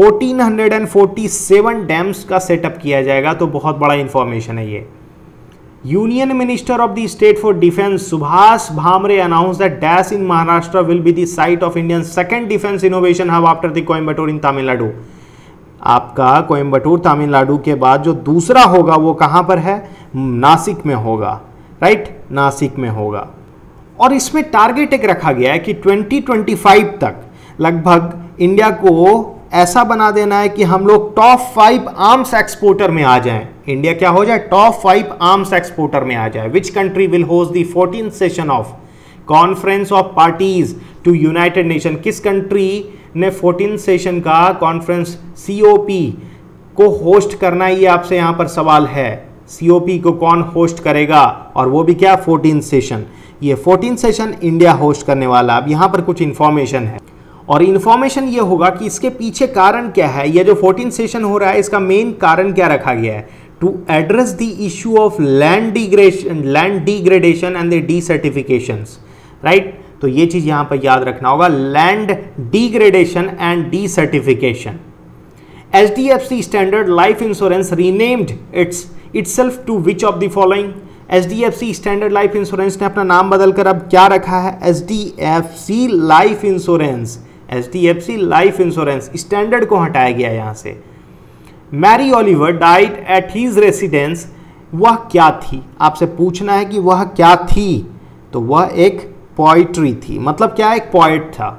1447 डैम्स का सेटअप किया जाएगा, तो बहुत बड़ा इंफॉर्मेशन है ये। Union Minister of the State for Defense Subhash Bhamre announced that Dash in Maharashtra will be the site of India's second defense innovation hub after the Coimbatore in Tamil Nadu. आपका कोयम्बटूर तमिलनाडु के बाद जो दूसरा होगा वो कहाँ पर है? नासिक में होगा, राइट, नासिक में होगा। और इसमें टारगेट एक रखा गया है कि 2025 तक लगभग इंडिया को ऐसा बना देना है कि हम लोग टॉप 5 आर्म्स एक्सपोर्टर में आ जाएं। इंडिया क्या हो जाए? टॉप 5 आर्म्स एक्सपोर्टर में आ जाए। Which country will host the 14th session of conference of parties to United Nation? किस कंट्री ने 14th सेशन का कॉन्फ्रेंस COP को होस्ट करना है? ये आपसे यहां पर सवाल है। COP को कौन होस्ट करेगा? और वो भी क्या? 14th session. ये 14th सेशन इंडिया होस्ट करने वाला। अब यहां पर कुछ इंफॉर्मेशन है, और इन्फॉर्मेशन ये होगा कि इसके पीछे कारण क्या है। ये जो 14th सेशन हो रहा है, इसका मेन कारण क्या रखा गया है? To address the issue of land degradation and the desertifications, right. तो ये चीज यहां पर याद रखना होगा, land degradation and desertification. HDFC standard life insurance renamed itself to which of the following? HDFC standard life insurance ने अपना नाम बदलकर अब क्या रखा है? HDFC life insurance. HDFC life insurance, standard को हटाया गया यहां से। Mary Oliver died at his residence, वह क्या थी? आपसे पूछना है कि वह क्या थी, तो वह एक पोइट्री थी। मतलब क्या? एक पोइट था।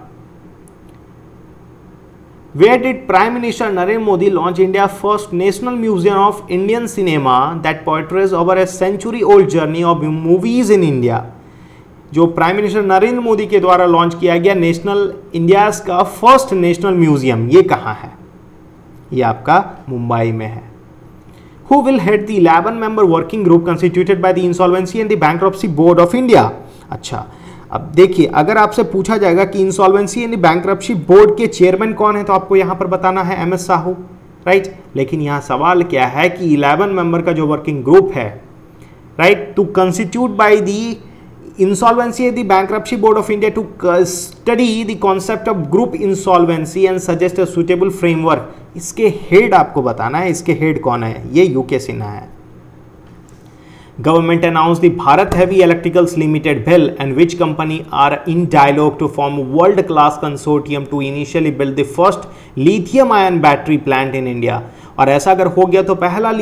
Where did Prime Minister Narendra Modi launch India's first National Museum of Indian Cinema that portrays over a century-old journey of movies in India? जो प्राइम मिनिस्टर नरेंद्र मोदी के द्वारा लॉन्च किया गया नेशनल इंडियाज का फर्स्ट नेशनल म्यूजियम, ये कहाँ है? ये आपका मुंबई में है। Who will head the 11-member working group constituted by the Insolvency and the Bankruptcy Board of India? अच्छा, अब देखिए, अगर आपसे पूछा जाएगा कि इंसॉल्वेंसी यानी बैंक्रप्सी बोर्ड के चेयरमैन कौन है, तो आपको यहां पर बताना है MS साहू, राइट। लेकिन यहां सवाल क्या है कि 11 मेंबर का जो वर्किंग ग्रुप है, right, to constitute by the insolvency and the bankruptcy board of India to study the concept of group insolvency and suggest a suitable framework. इसके हेड आपको बताना है, इसके हेड कौन है? ये UK सिन्हा है। Government announced the Bharat Heavy Electricals Limited BHEL and which company are in dialogue to form a world-class consortium to initially build the first lithium-ion battery plant in India? और ऐसा अगर हो गया तो पहला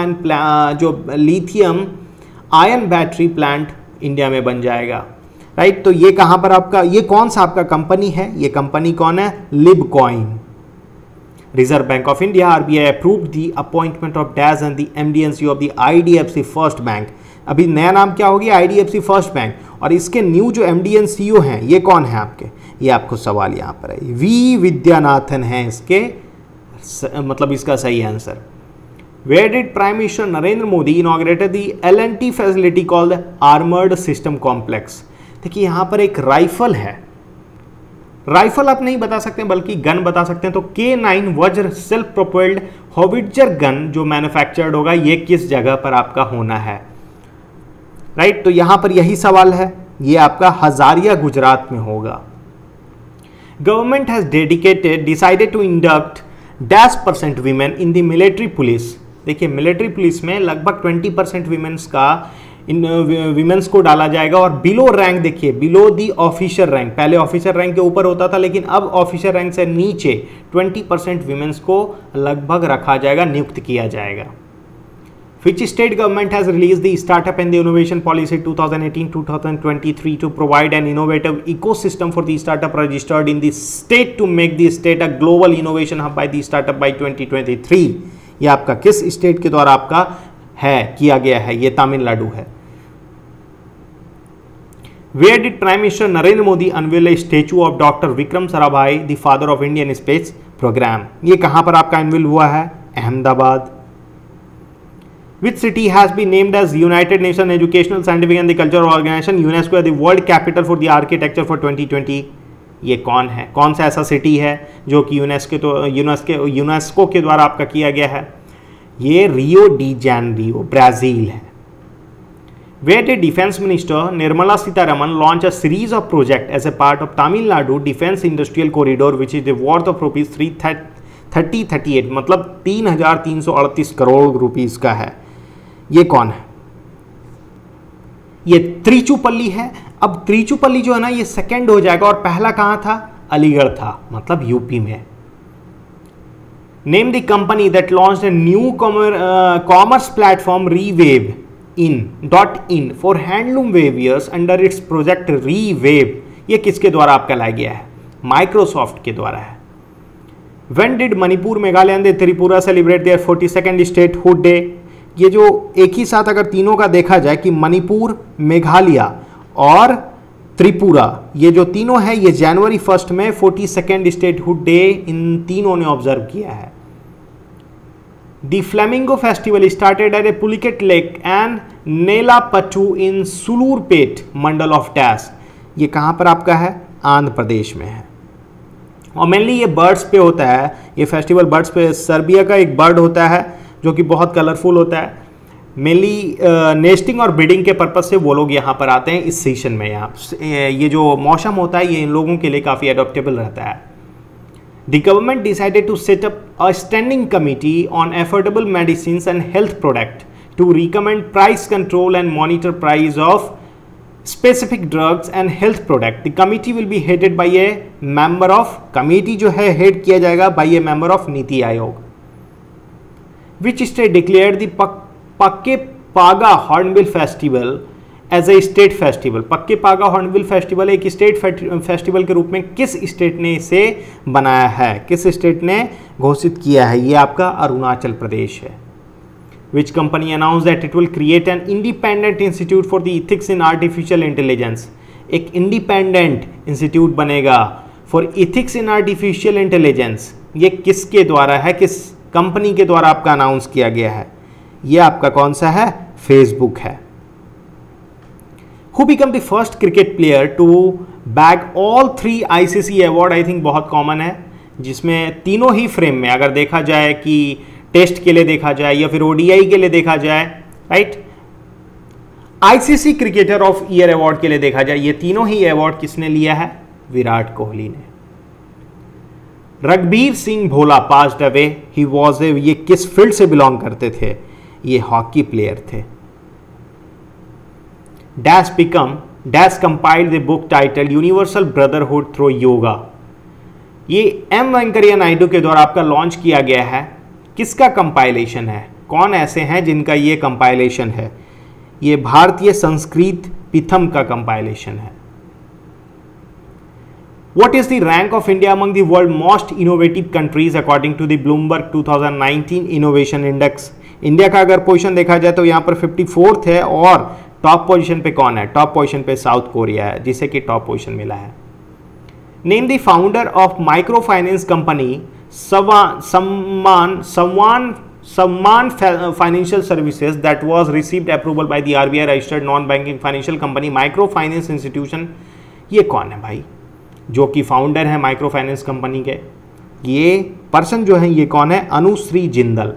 lithium ion battery plant India में बन जाएगा, राइट। तो ये कहाँ पर आपका, ये कौन सा आपका कंपनी है? ये कंपनी कौन है? लिबकॉइन। Reserve Bank of India RBI approved the appointment of Dash and the MD&CO of the IDFC First Bank। अभी नया नाम क्या हो गया? IDFC First Bank। और इसके न्यू जो MD&CO हैं, ये कौन है आपके? ये आपको सवाल यहाँ पर है, वी विद्यानाथन है इसके, मतलब इसका सही answer. Where did Prime Minister Narendra Modi inaugurated the L&T facility called Armored System Complex? देखिए यहाँ पर एक राइफल है, राइफल आप नहीं बता सकते बल्कि गन बता सकते हैं। तो K9 Vajra self propelled howitzer gun जो मैन्युफैक्चर्ड होगा, ये किस जगह पर आपका होना है, राइट। तो यहां पर यही सवाल है, ये आपका हजारिया गुजरात में होगा। Government has decided to induct -% women in the military police. देखिए, मिलिट्री पुलिस में लगभग 20% वीमेंस का विमेंस को डाला जाएगा। और बिलो रैंक देखिए, बिलो दी ऑफिसर रैंक, पहले ऑफिसर रैंक के ऊपर होता था, लेकिन अब ऑफिसर रैंक से नीचे 20% विमेंस को लगभग रखा जाएगा, नियुक्त किया जाएगा। Which state government has released the Startup and the Innovation Policy 2018-2023 to provide an innovative ecosystem for the startup registered in the state to make the state a global innovation hub by the startup by 2023? ये आपका किस state के द्वारा आपका है किया गया है? ये तमिलनाडु है। Where did Prime Minister Narendra Modi unveil a statue of Dr. Vikram Sarabhai, the father of Indian space program? ये कहां पर आपका अनवील हुआ है? Ahmedabad. Which city has been named as United Nations Educational, Scientific and the Cultural Organization UNESCO the World Capital for the Architecture for 2020? ये कौन है? कौन सा ऐसा सिटी है जो कि यूनेस्को के द्वारा आपका किया गया है? ये रियो डी जेनेरियो ब्राजील है। Where did Defense Minister Nirmala Sitharaman launch a series of projects as a part of Tamil Nadu Defense Industrial Corridor, which is the worth of rupees 338, मतलब 3,338 crore rupees का है। ये कौन है? ये त्रिचुपल्ली है। अब त्रिचुपल्ली जो है ना, ये सेकंड हो जाएगा और पहला कहां था? अलीगढ़ था, मतलब यूपी में। Name the company that launched a new commerce platform rewavein.in for handloom weavers under its project Rewave. ये किसके द्वारा आपका लाया गया है? माइक्रोसॉफ्ट के द्वारा है। When did Manipur, Meghalaya and Tripura celebrate their 42nd statehood day? ये जो एक ही साथ अगर तीनों का देखा जाए कि मणिपुर, मेघालय और त्रिपुरा, ये जो तीनों है ये जनवरी 1 में 42nd स्टेटहुड डे इन तीनों ने ऑब्जर्व किया है। The flamingo festival started at a Pulicat lake and Nelapattu in Sullurpeta mandal of dash. ये कहाँ पर आपका है? आंध्र प्रदेश में है। और मेनली ये बर्ड्स पे होता है, ये फेस्टिवल बर्ड्स पे। सर्बिया का एक बर्ड होता है जो कि बहुत कलरफुल होता है। मेनली नेस्टिंग और ब्रीडिंग के पर्पज से वो लोग यहाँ पर आते हैं इस सीजन में। यहाँ ये जो मौसम होता है ये इन लोगों के लिए काफ़ी एडॉप्टेबल रहता है। The government decided to set up a standing committee on affordable medicine and health product to recommend price control and monitor price of specific drugs and health product. The committee will be headed by a member of, committee जो है head किया जाएगा by a member of NITI Aayog. Which state declared the Pakke Paga hornbill festival as a state festival? Pakke Paga hornbill festival एक state festival के रूप में किस state ने इसे बनाया है? किस स्टेट ने घोषित किया है? ये आपका अरुणाचल प्रदेश है। Which company announced that it will create an independent institute for the ethics in artificial intelligence? एक independent institute बनेगा for ethics in artificial intelligence। ये किसके द्वारा है? किस कंपनी के द्वारा आपका अनाउंस किया गया है? ये आपका कौन सा है? फेसबुक है। Who became the first cricket player to bag all 3 ICC award? I think बहुत कॉमन है, जिसमें तीनों ही फ्रेम में अगर देखा जाए कि टेस्ट के लिए देखा जाए या फिर ओडीआई के लिए देखा जाए, right, ICC cricketer of year award के लिए देखा जाए, ये तीनों ही अवार्ड किसने लिया है? विराट कोहली ने। Raghbir Singh Bhola passed away, he was a, ये किस फील्ड से बिलोंग करते थे? ये हॉकी प्लेयर थे। Dash compiled the book title universal brotherhood through yoga. ये एम वेंकैया नायडू के द्वारा आपका लॉन्च किया गया है। किसका कंपाइलेशन है? कौन ऐसे हैं जिनका ये कंपाइलेशन है? ये भारतीय संस्कृत पिथम का कंपाइलेशन है। What is the rank of India among the world most innovative countries according to the Bloomberg 2019 Innovation Index? India का अगर पोजीशन देखा जाए तो यहाँ पर 54th है और टॉप पोजीशन पे कौन है? टॉप पोजीशन पे साउथ कोरिया है, जिसे कि टॉप पोजीशन मिला है। Name the founder of microfinance company Samman Financial Services that was received approval by the RBI registered non-banking financial company micro finance institution। ये कौन है भाई जो कि फाउंडर है माइक्रो फाइनेंस कंपनी के? ये पर्सन जो है ये कौन है? Anushree Jindal.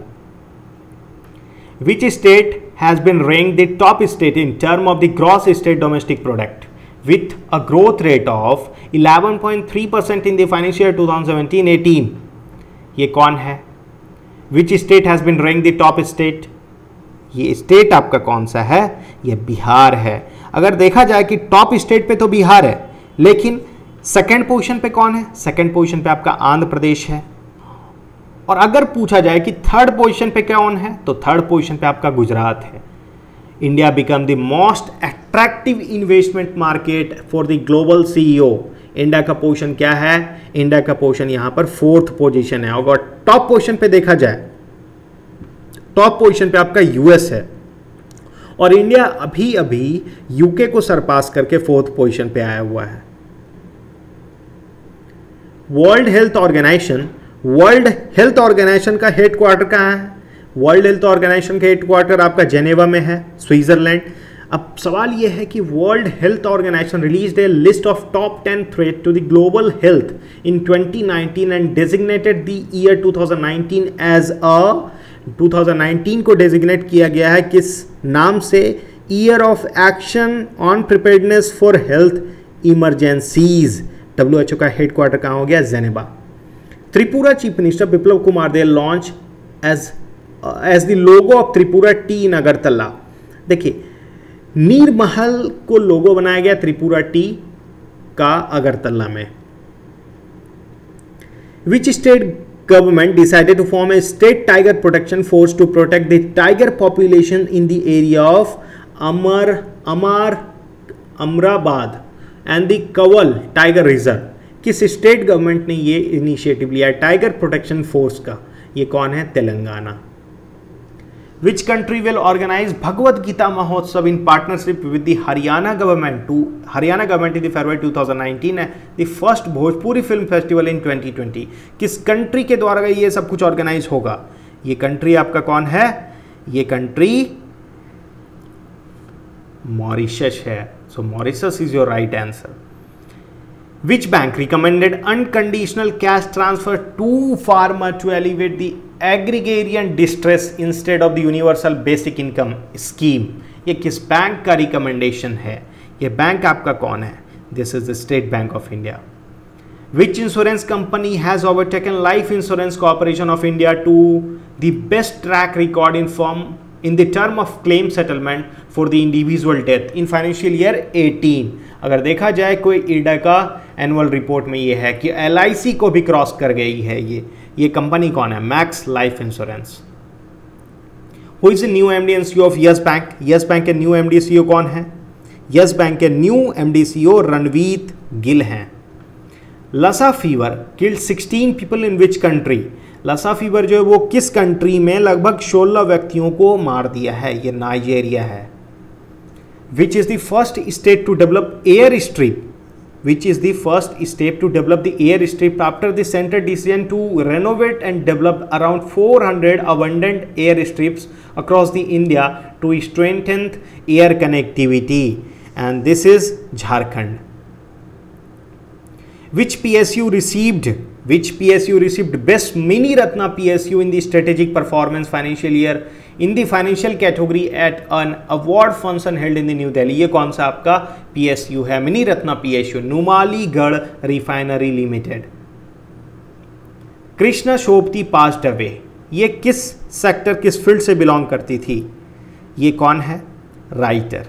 Which state has been ranked the top state in term of the gross state domestic product with a growth rate of 11.3% in the financial year 2017-18? ये कौन है? Which state has been ranked the top state? ये state आपका कौन सा है? ये बिहार है। अगर देखा जाए कि टॉप स्टेट पे तो बिहार है, लेकिन सेकंड पोजीशन पे कौन है? सेकंड पोजीशन पे आपका आंध्र प्रदेश है और अगर पूछा जाए कि थर्ड पोजीशन पे कौन है, तो थर्ड पोजीशन पे आपका गुजरात है। India become the most attractive investment market for the global CEO. India का पोजीशन क्या है? इंडिया का पोजीशन यहां पर फोर्थ पोजीशन है। अगर टॉप पोजीशन पे देखा जाए, टॉप पोजीशन पे आपका यूएस है और इंडिया अभी अभी यूके को सरपास करके फोर्थ पोजीशन पे आया हुआ है। वर्ल्ड हेल्थ ऑर्गेनाइजेशन का हेडक्वार्टर कहाँ है? वर्ल्ड हेल्थ ऑर्गेनाइजेशन का हेडक्वार्टर आपका जेनेवा में है, स्विट्जरलैंड। अब सवाल यह है कि world health organisation released a list of top 10 threat to the global health in 2019 and designated the year 2019 as 2019 को डेजिग्नेट किया गया है किस नाम से? Year of action on preparedness for health emergencies. WHO का हेडक्वार्टर कहाँ हो गया? Geneva. Tripura chief minister Biplab Kumar Deb launch as the logo of Tripura tea in Agartala. देखिए, नीरमहल को लोगो बनाया गया त्रिपुरा टी का अगरतला में। Which state government decided to form a state tiger protection force to protect the tiger population in the area of Amrabad and the Kawal Tiger Reserve? किस state government ने ये initiative लिया टाइगर प्रोटेक्शन फोर्स का? ये कौन है? Telangana. Which country will organize Bhagavad Gita महोत्सव in partnership with the Haryana government in the February 2019 है the first Bhojpuri film festival in 2020? किस कंट्री के द्वारा ये सब कुछ ऑर्गेनाइज होगा? ये कंट्री आपका कौन है? ये कंट्री मॉरिशस है। So Mauritius is your right answer. Which bank recommended unconditional cash transfer to farmer to alleviate the agrarian distress instead of the universal basic income scheme? ये किस बैंक का रिकमेंडेशन है? ये बैंक आपका कौन है? This is the State Bank of India. Which insurance company has overtaken Life Insurance Corporation of India to the best track record in the term of claim settlement for the individual death in financial year 18? अगर देखा जाए कोई IRDAI का annual report में ये है कि LIC को भी क्रॉस कर गई है। ये कंपनी कौन है? Max Life insurance. Who is the new MD and CEO of Yes Bank? Yes bank के न्यू MD CEO कौन है? यस बैंक के new MD CEO Ranveet Gill हैं। Lassa fever killed 16 people in which country? Lassa fever जो है वो किस कंट्री में लगभग 16 व्यक्तियों को मार दिया है? ये नाइजेरिया है। Which is the first state to develop airstrip? Which is the first step to develop the airstrip after the center decision to renovate and develop around 400 abundant airstrips across the India to strengthen air connectivity? And this is Jharkhand. Which PSU received Best Mini Ratna PSU in the Strategic Performance Financial Year in the Financial category at an award function held in the New Delhi? ये कौन सा आपका PSU है? Mini ratna PSU, Numaligarh refinery limited. Krishna Sobti passed away, ये किस sector, किस field से belong करती थी? ये कौन है? Writer.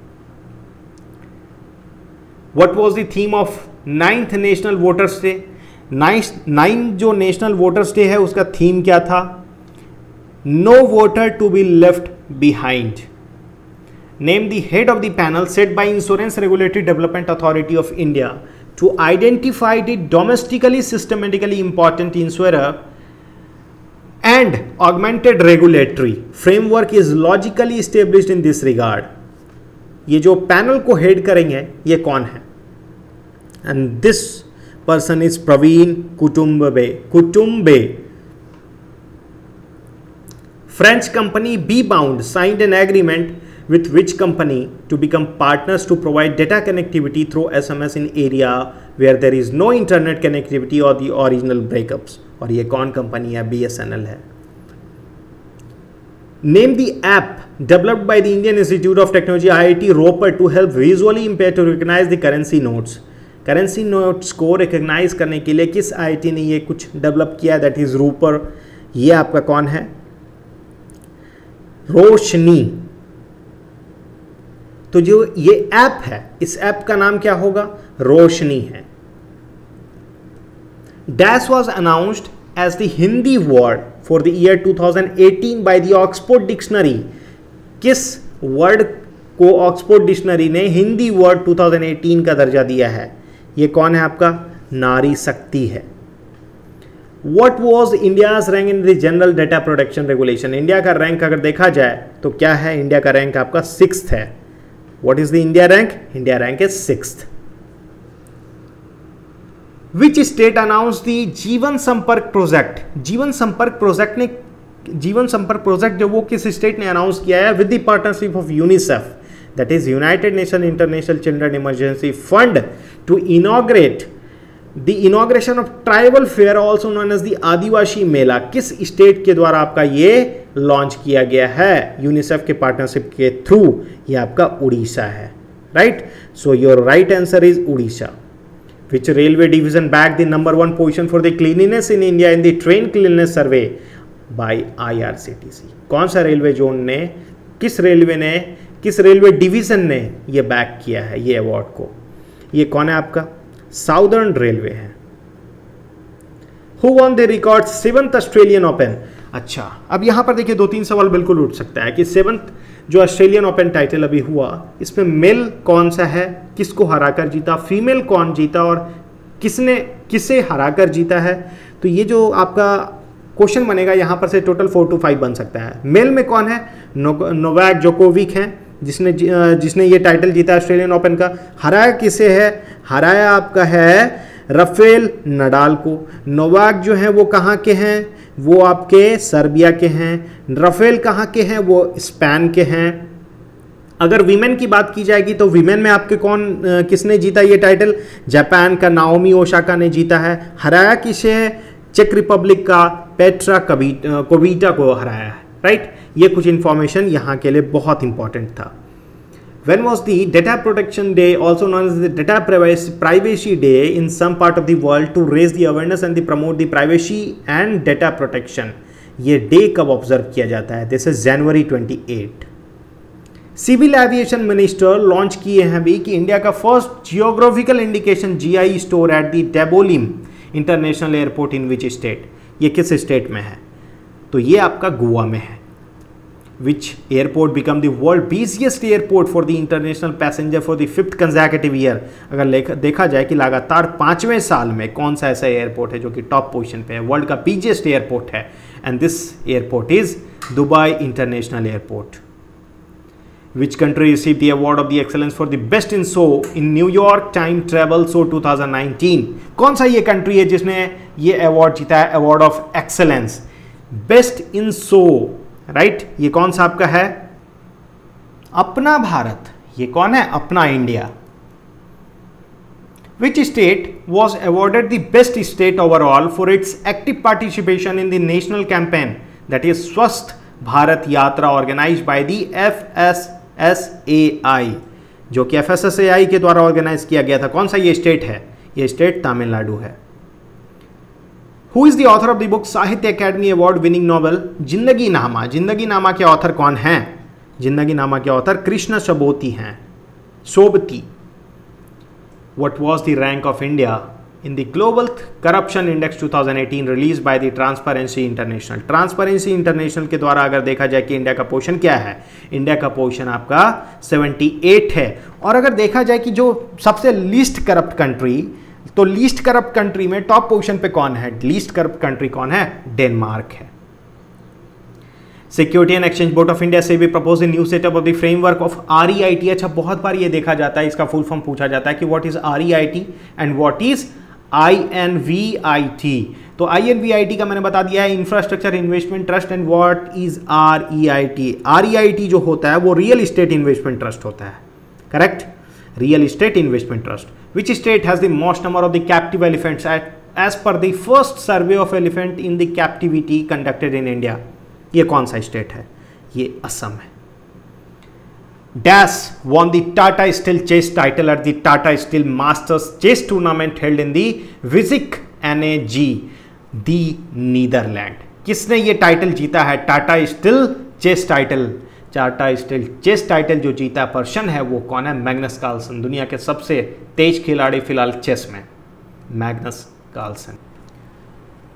What was the theme of 9th national voters day? 9 जो नेशनल वोटर्स डे है उसका थीम क्या था? No voter to be left behind. Name the head of the panel set by Insurance Regulatory Development Authority of India to identify the domestically systematically important insurer and augmented regulatory framework is logically established in this regard. ये जो panel को head करेंगे ये कौन है? And this person is Praveen Kutumbe. French company B-Bound signed an agreement with which company to become partners to provide data connectivity through SMS in area where there is no internet connectivity or the original breakups? और ये कौन company है? BSNL है। Name the app developed by the Indian Institute of Technology IIT Ropar to help visually impaired to recognize the currency notes. Currency notes को recognise करने के लिए किस IIT ने ये कुछ डेवलप किया? दैट इज रूपर। ये आपका कौन है? रोशनी। तो जो ये ऐप है, इस ऐप का नाम क्या होगा? रोशनी है। Dash was announced as the Hindi word for the year 2018 by the Oxford Dictionary. किस वर्ड को ऑक्सफोर्ड डिक्शनरी ने हिंदी वर्ड 2018 का दर्जा दिया है? ये कौन है आपका? नारी शक्ति है। What was India's rank in the General Data Protection Regulation? India का रैंक अगर देखा जाए तो क्या है? इंडिया का रैंक आपका 6th है। What is the India rank? India rank is 6th. Which state announced the जीवन संपर्क प्रोजेक्ट? जीवन संपर्क प्रोजेक्ट जो वो किस स्टेट ने अनाउंस किया है? With the partnership of UNICEF, that is United Nation international children emergency fund, to inaugurate the inauguration of tribal fair also known as the Adivasi mela. किस स्टेट के द्वारा आपका ये लॉन्च किया गया है यूनिसेफ के पार्टनरशिप के थ्रू? ये आपका उड़ीसा है, right? So your right answer is Orissa. Which railway division bagged the number 1 position for the cleanliness in India in the train cleanliness survey by IRCTC? कौन सा रेलवे जोन ने, किस रेलवे डिवीजन ने ये बैग किया है ये अवार्ड को? ये कौन है आपका? साउदर्न रेलवे है। Who won the record 7th Australian Open? अच्छा, अब यहां पर देखिए 2-3 सवाल बिल्कुल उठ सकता है कि 7th जो ऑस्ट्रेलियन ओपन टाइटल अभी हुआ, इसमें मेल कौन सा है, किसको हराकर जीता, फीमेल कौन जीता और किसे हराकर जीता है? तो ये जो आपका क्वेश्चन बनेगा यहाँ पर से टोटल 4 to 5 बन सकता है। मेल में कौन है? नोवाक जोकोविक है जिसने ये टाइटल जीता ऑस्ट्रेलियन ओपन का। हराया किसे है? हराया आपका है राफेल नडाल को। नोवाक जो है वो कहाँ के हैं? वो आपके सर्बिया के हैं। राफेल कहाँ के हैं? वो स्पेन के हैं। अगर वीमेन की बात की जाएगी तो वीमेन में आपके किसने जीता ये टाइटल? जापान का नाओमी ओसाका ने जीता है। हराया किसे है? चेक रिपब्लिक का पेट्रा कोविटा को हराया है, राइट? ये कुछ इंफॉर्मेशन यहाँ के लिए बहुत इंपॉर्टेंट था। When was the Data Protection Day, also known as the Data Privacy Day, in some part of the world to raise the awareness and promote the privacy and data protection? ये day कब observe किया जाता है? This is January 28। Civil aviation minister launch किए हैं अभी कि India का first geographical indication GI store at the Dabolim international airport in which state? ये किस स्टेट में है? तो ये आपका गोवा में है। Which airport become the world busiest airport for the international passenger for the 5th consecutive year? अगर देखा जाए कि लगातार 5वें साल में कौन सा ऐसा एयरपोर्ट है जो कि टॉप पोजीशन पे है, वर्ल्ड का बिगेस्ट एयरपोर्ट है, and this airport is Dubai international airport. Which country received the award of the excellence for the best in show in New York Time Travel Show 2019? कौन सा ये country है जिसने ये अवार्ड जीता है, award of excellence best in show, right? ये कौन सा आपका है? अपना भारत। ये कौन है? अपना India. Which state was awarded the best state overall for its active participation in the national campaign that is स्वस्थ भारत यात्रा organized by the FSSAI, जो कि FSSAI के द्वारा ऑर्गेनाइज किया गया था। कौन सा ये स्टेट है? ये स्टेट तमिलनाडु है। Who is the author of the book Sahitya Akademi award winning novel Zindaginama? जिंदगी नामा के ऑथर कौन हैं? जिंदगी नामा के author Krishna Sobti. What was the rank of India in the Global Corruption Index 2018 released by the Transparency International? Transparency International के द्वारा अगर देखा जाए कि इंडिया का पोजीशन क्या है, इंडिया का पोजीशन आपका 78 है। और अगर देखा जाए कि जो सबसे लीस्ट करप्ट कंट्री, तो लीस्ट करप्ट कंट्री में टॉप पोजीशन पे कौन है? लीस्ट करप्ट कंट्री कौन है? डेनमार्क है। Security and exchange board of India से भी propose new setup of the framework of REIT। अच्छा, बहुत बार ये देखा जाता है, इसका फुल फॉर्म पूछा जाता है कि what is REIT and what is INVIT। तो INVIT का मैंने बता दिया है, infrastructure investment trust, and what is REIT? REIT जो होता है वो रियल इस्टेट इन्वेस्टमेंट ट्रस्ट होता है, correct? Real estate investment trust. Which state has the most number of the captive elephants as per the first survey of elephant in the captivity conducted in India? ये कौन सा state है? ये असम है। Dash won the Tata Steel chess title at the Tata Steel Masters chess tournament held in the Vizig NAG, the Netherlands। किसने ये title जीता है? Tata Steel chess title. Tata Steel chess title जो जीता पर्सन है वो कौन है? Magnus Carlsen. दुनिया के सबसे तेज खिलाड़ी फिलहाल चेस में, मैग्नस कार्लसन।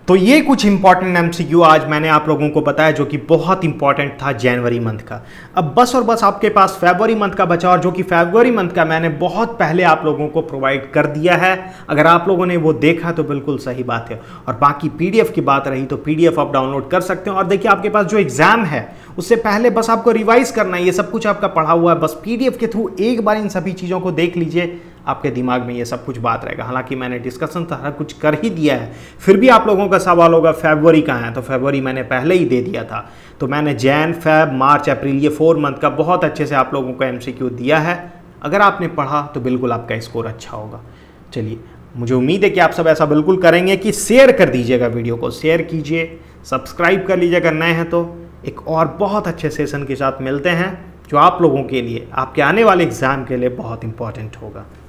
तो ये कुछ इंपॉर्टेंट एमसीक्यू आज मैंने आप लोगों को बताया जो कि बहुत इंपॉर्टेंट था जनवरी मंथ का। अब बस और बस आपके पास फरवरी मंथ का बचा, और जो कि फरवरी मंथ का मैंने बहुत पहले आप लोगों को प्रोवाइड कर दिया है। अगर आप लोगों ने वो देखा तो बिल्कुल सही बात है। और बाकी पीडीएफ की बात रही तो पीडीएफ आप डाउनलोड कर सकते हैं। और देखिए आपके पास जो एग्जाम है उससे पहले बस आपको रिवाइज करना है, ये सब कुछ आपका पढ़ा हुआ है, बस पीडीएफ के थ्रू एक बार इन सभी चीज़ों को देख लीजिए, आपके दिमाग में ये सब कुछ बात रहेगा। हालांकि मैंने डिस्कशन सारा कुछ कर ही दिया है, फिर भी आप लोगों का सवाल होगा फरवरी कहाँ है, तो फरवरी मैंने पहले ही दे दिया था। तो मैंने जैन, फेब, मार्च, अप्रैल ये 4 मंथ का बहुत अच्छे से आप लोगों को एमसीक्यू दिया है। अगर आपने पढ़ा तो बिल्कुल आपका स्कोर अच्छा होगा। चलिए, मुझे उम्मीद है कि आप सब ऐसा बिल्कुल करेंगे कि शेयर कर दीजिएगा, वीडियो को शेयर कीजिए, सब्सक्राइब कर लीजिए अगर नए हैं तो। एक और बहुत अच्छे सेशन के साथ मिलते हैं जो आप लोगों के लिए, आपके आने वाले एग्जाम के लिए बहुत इंपॉर्टेंट होगा।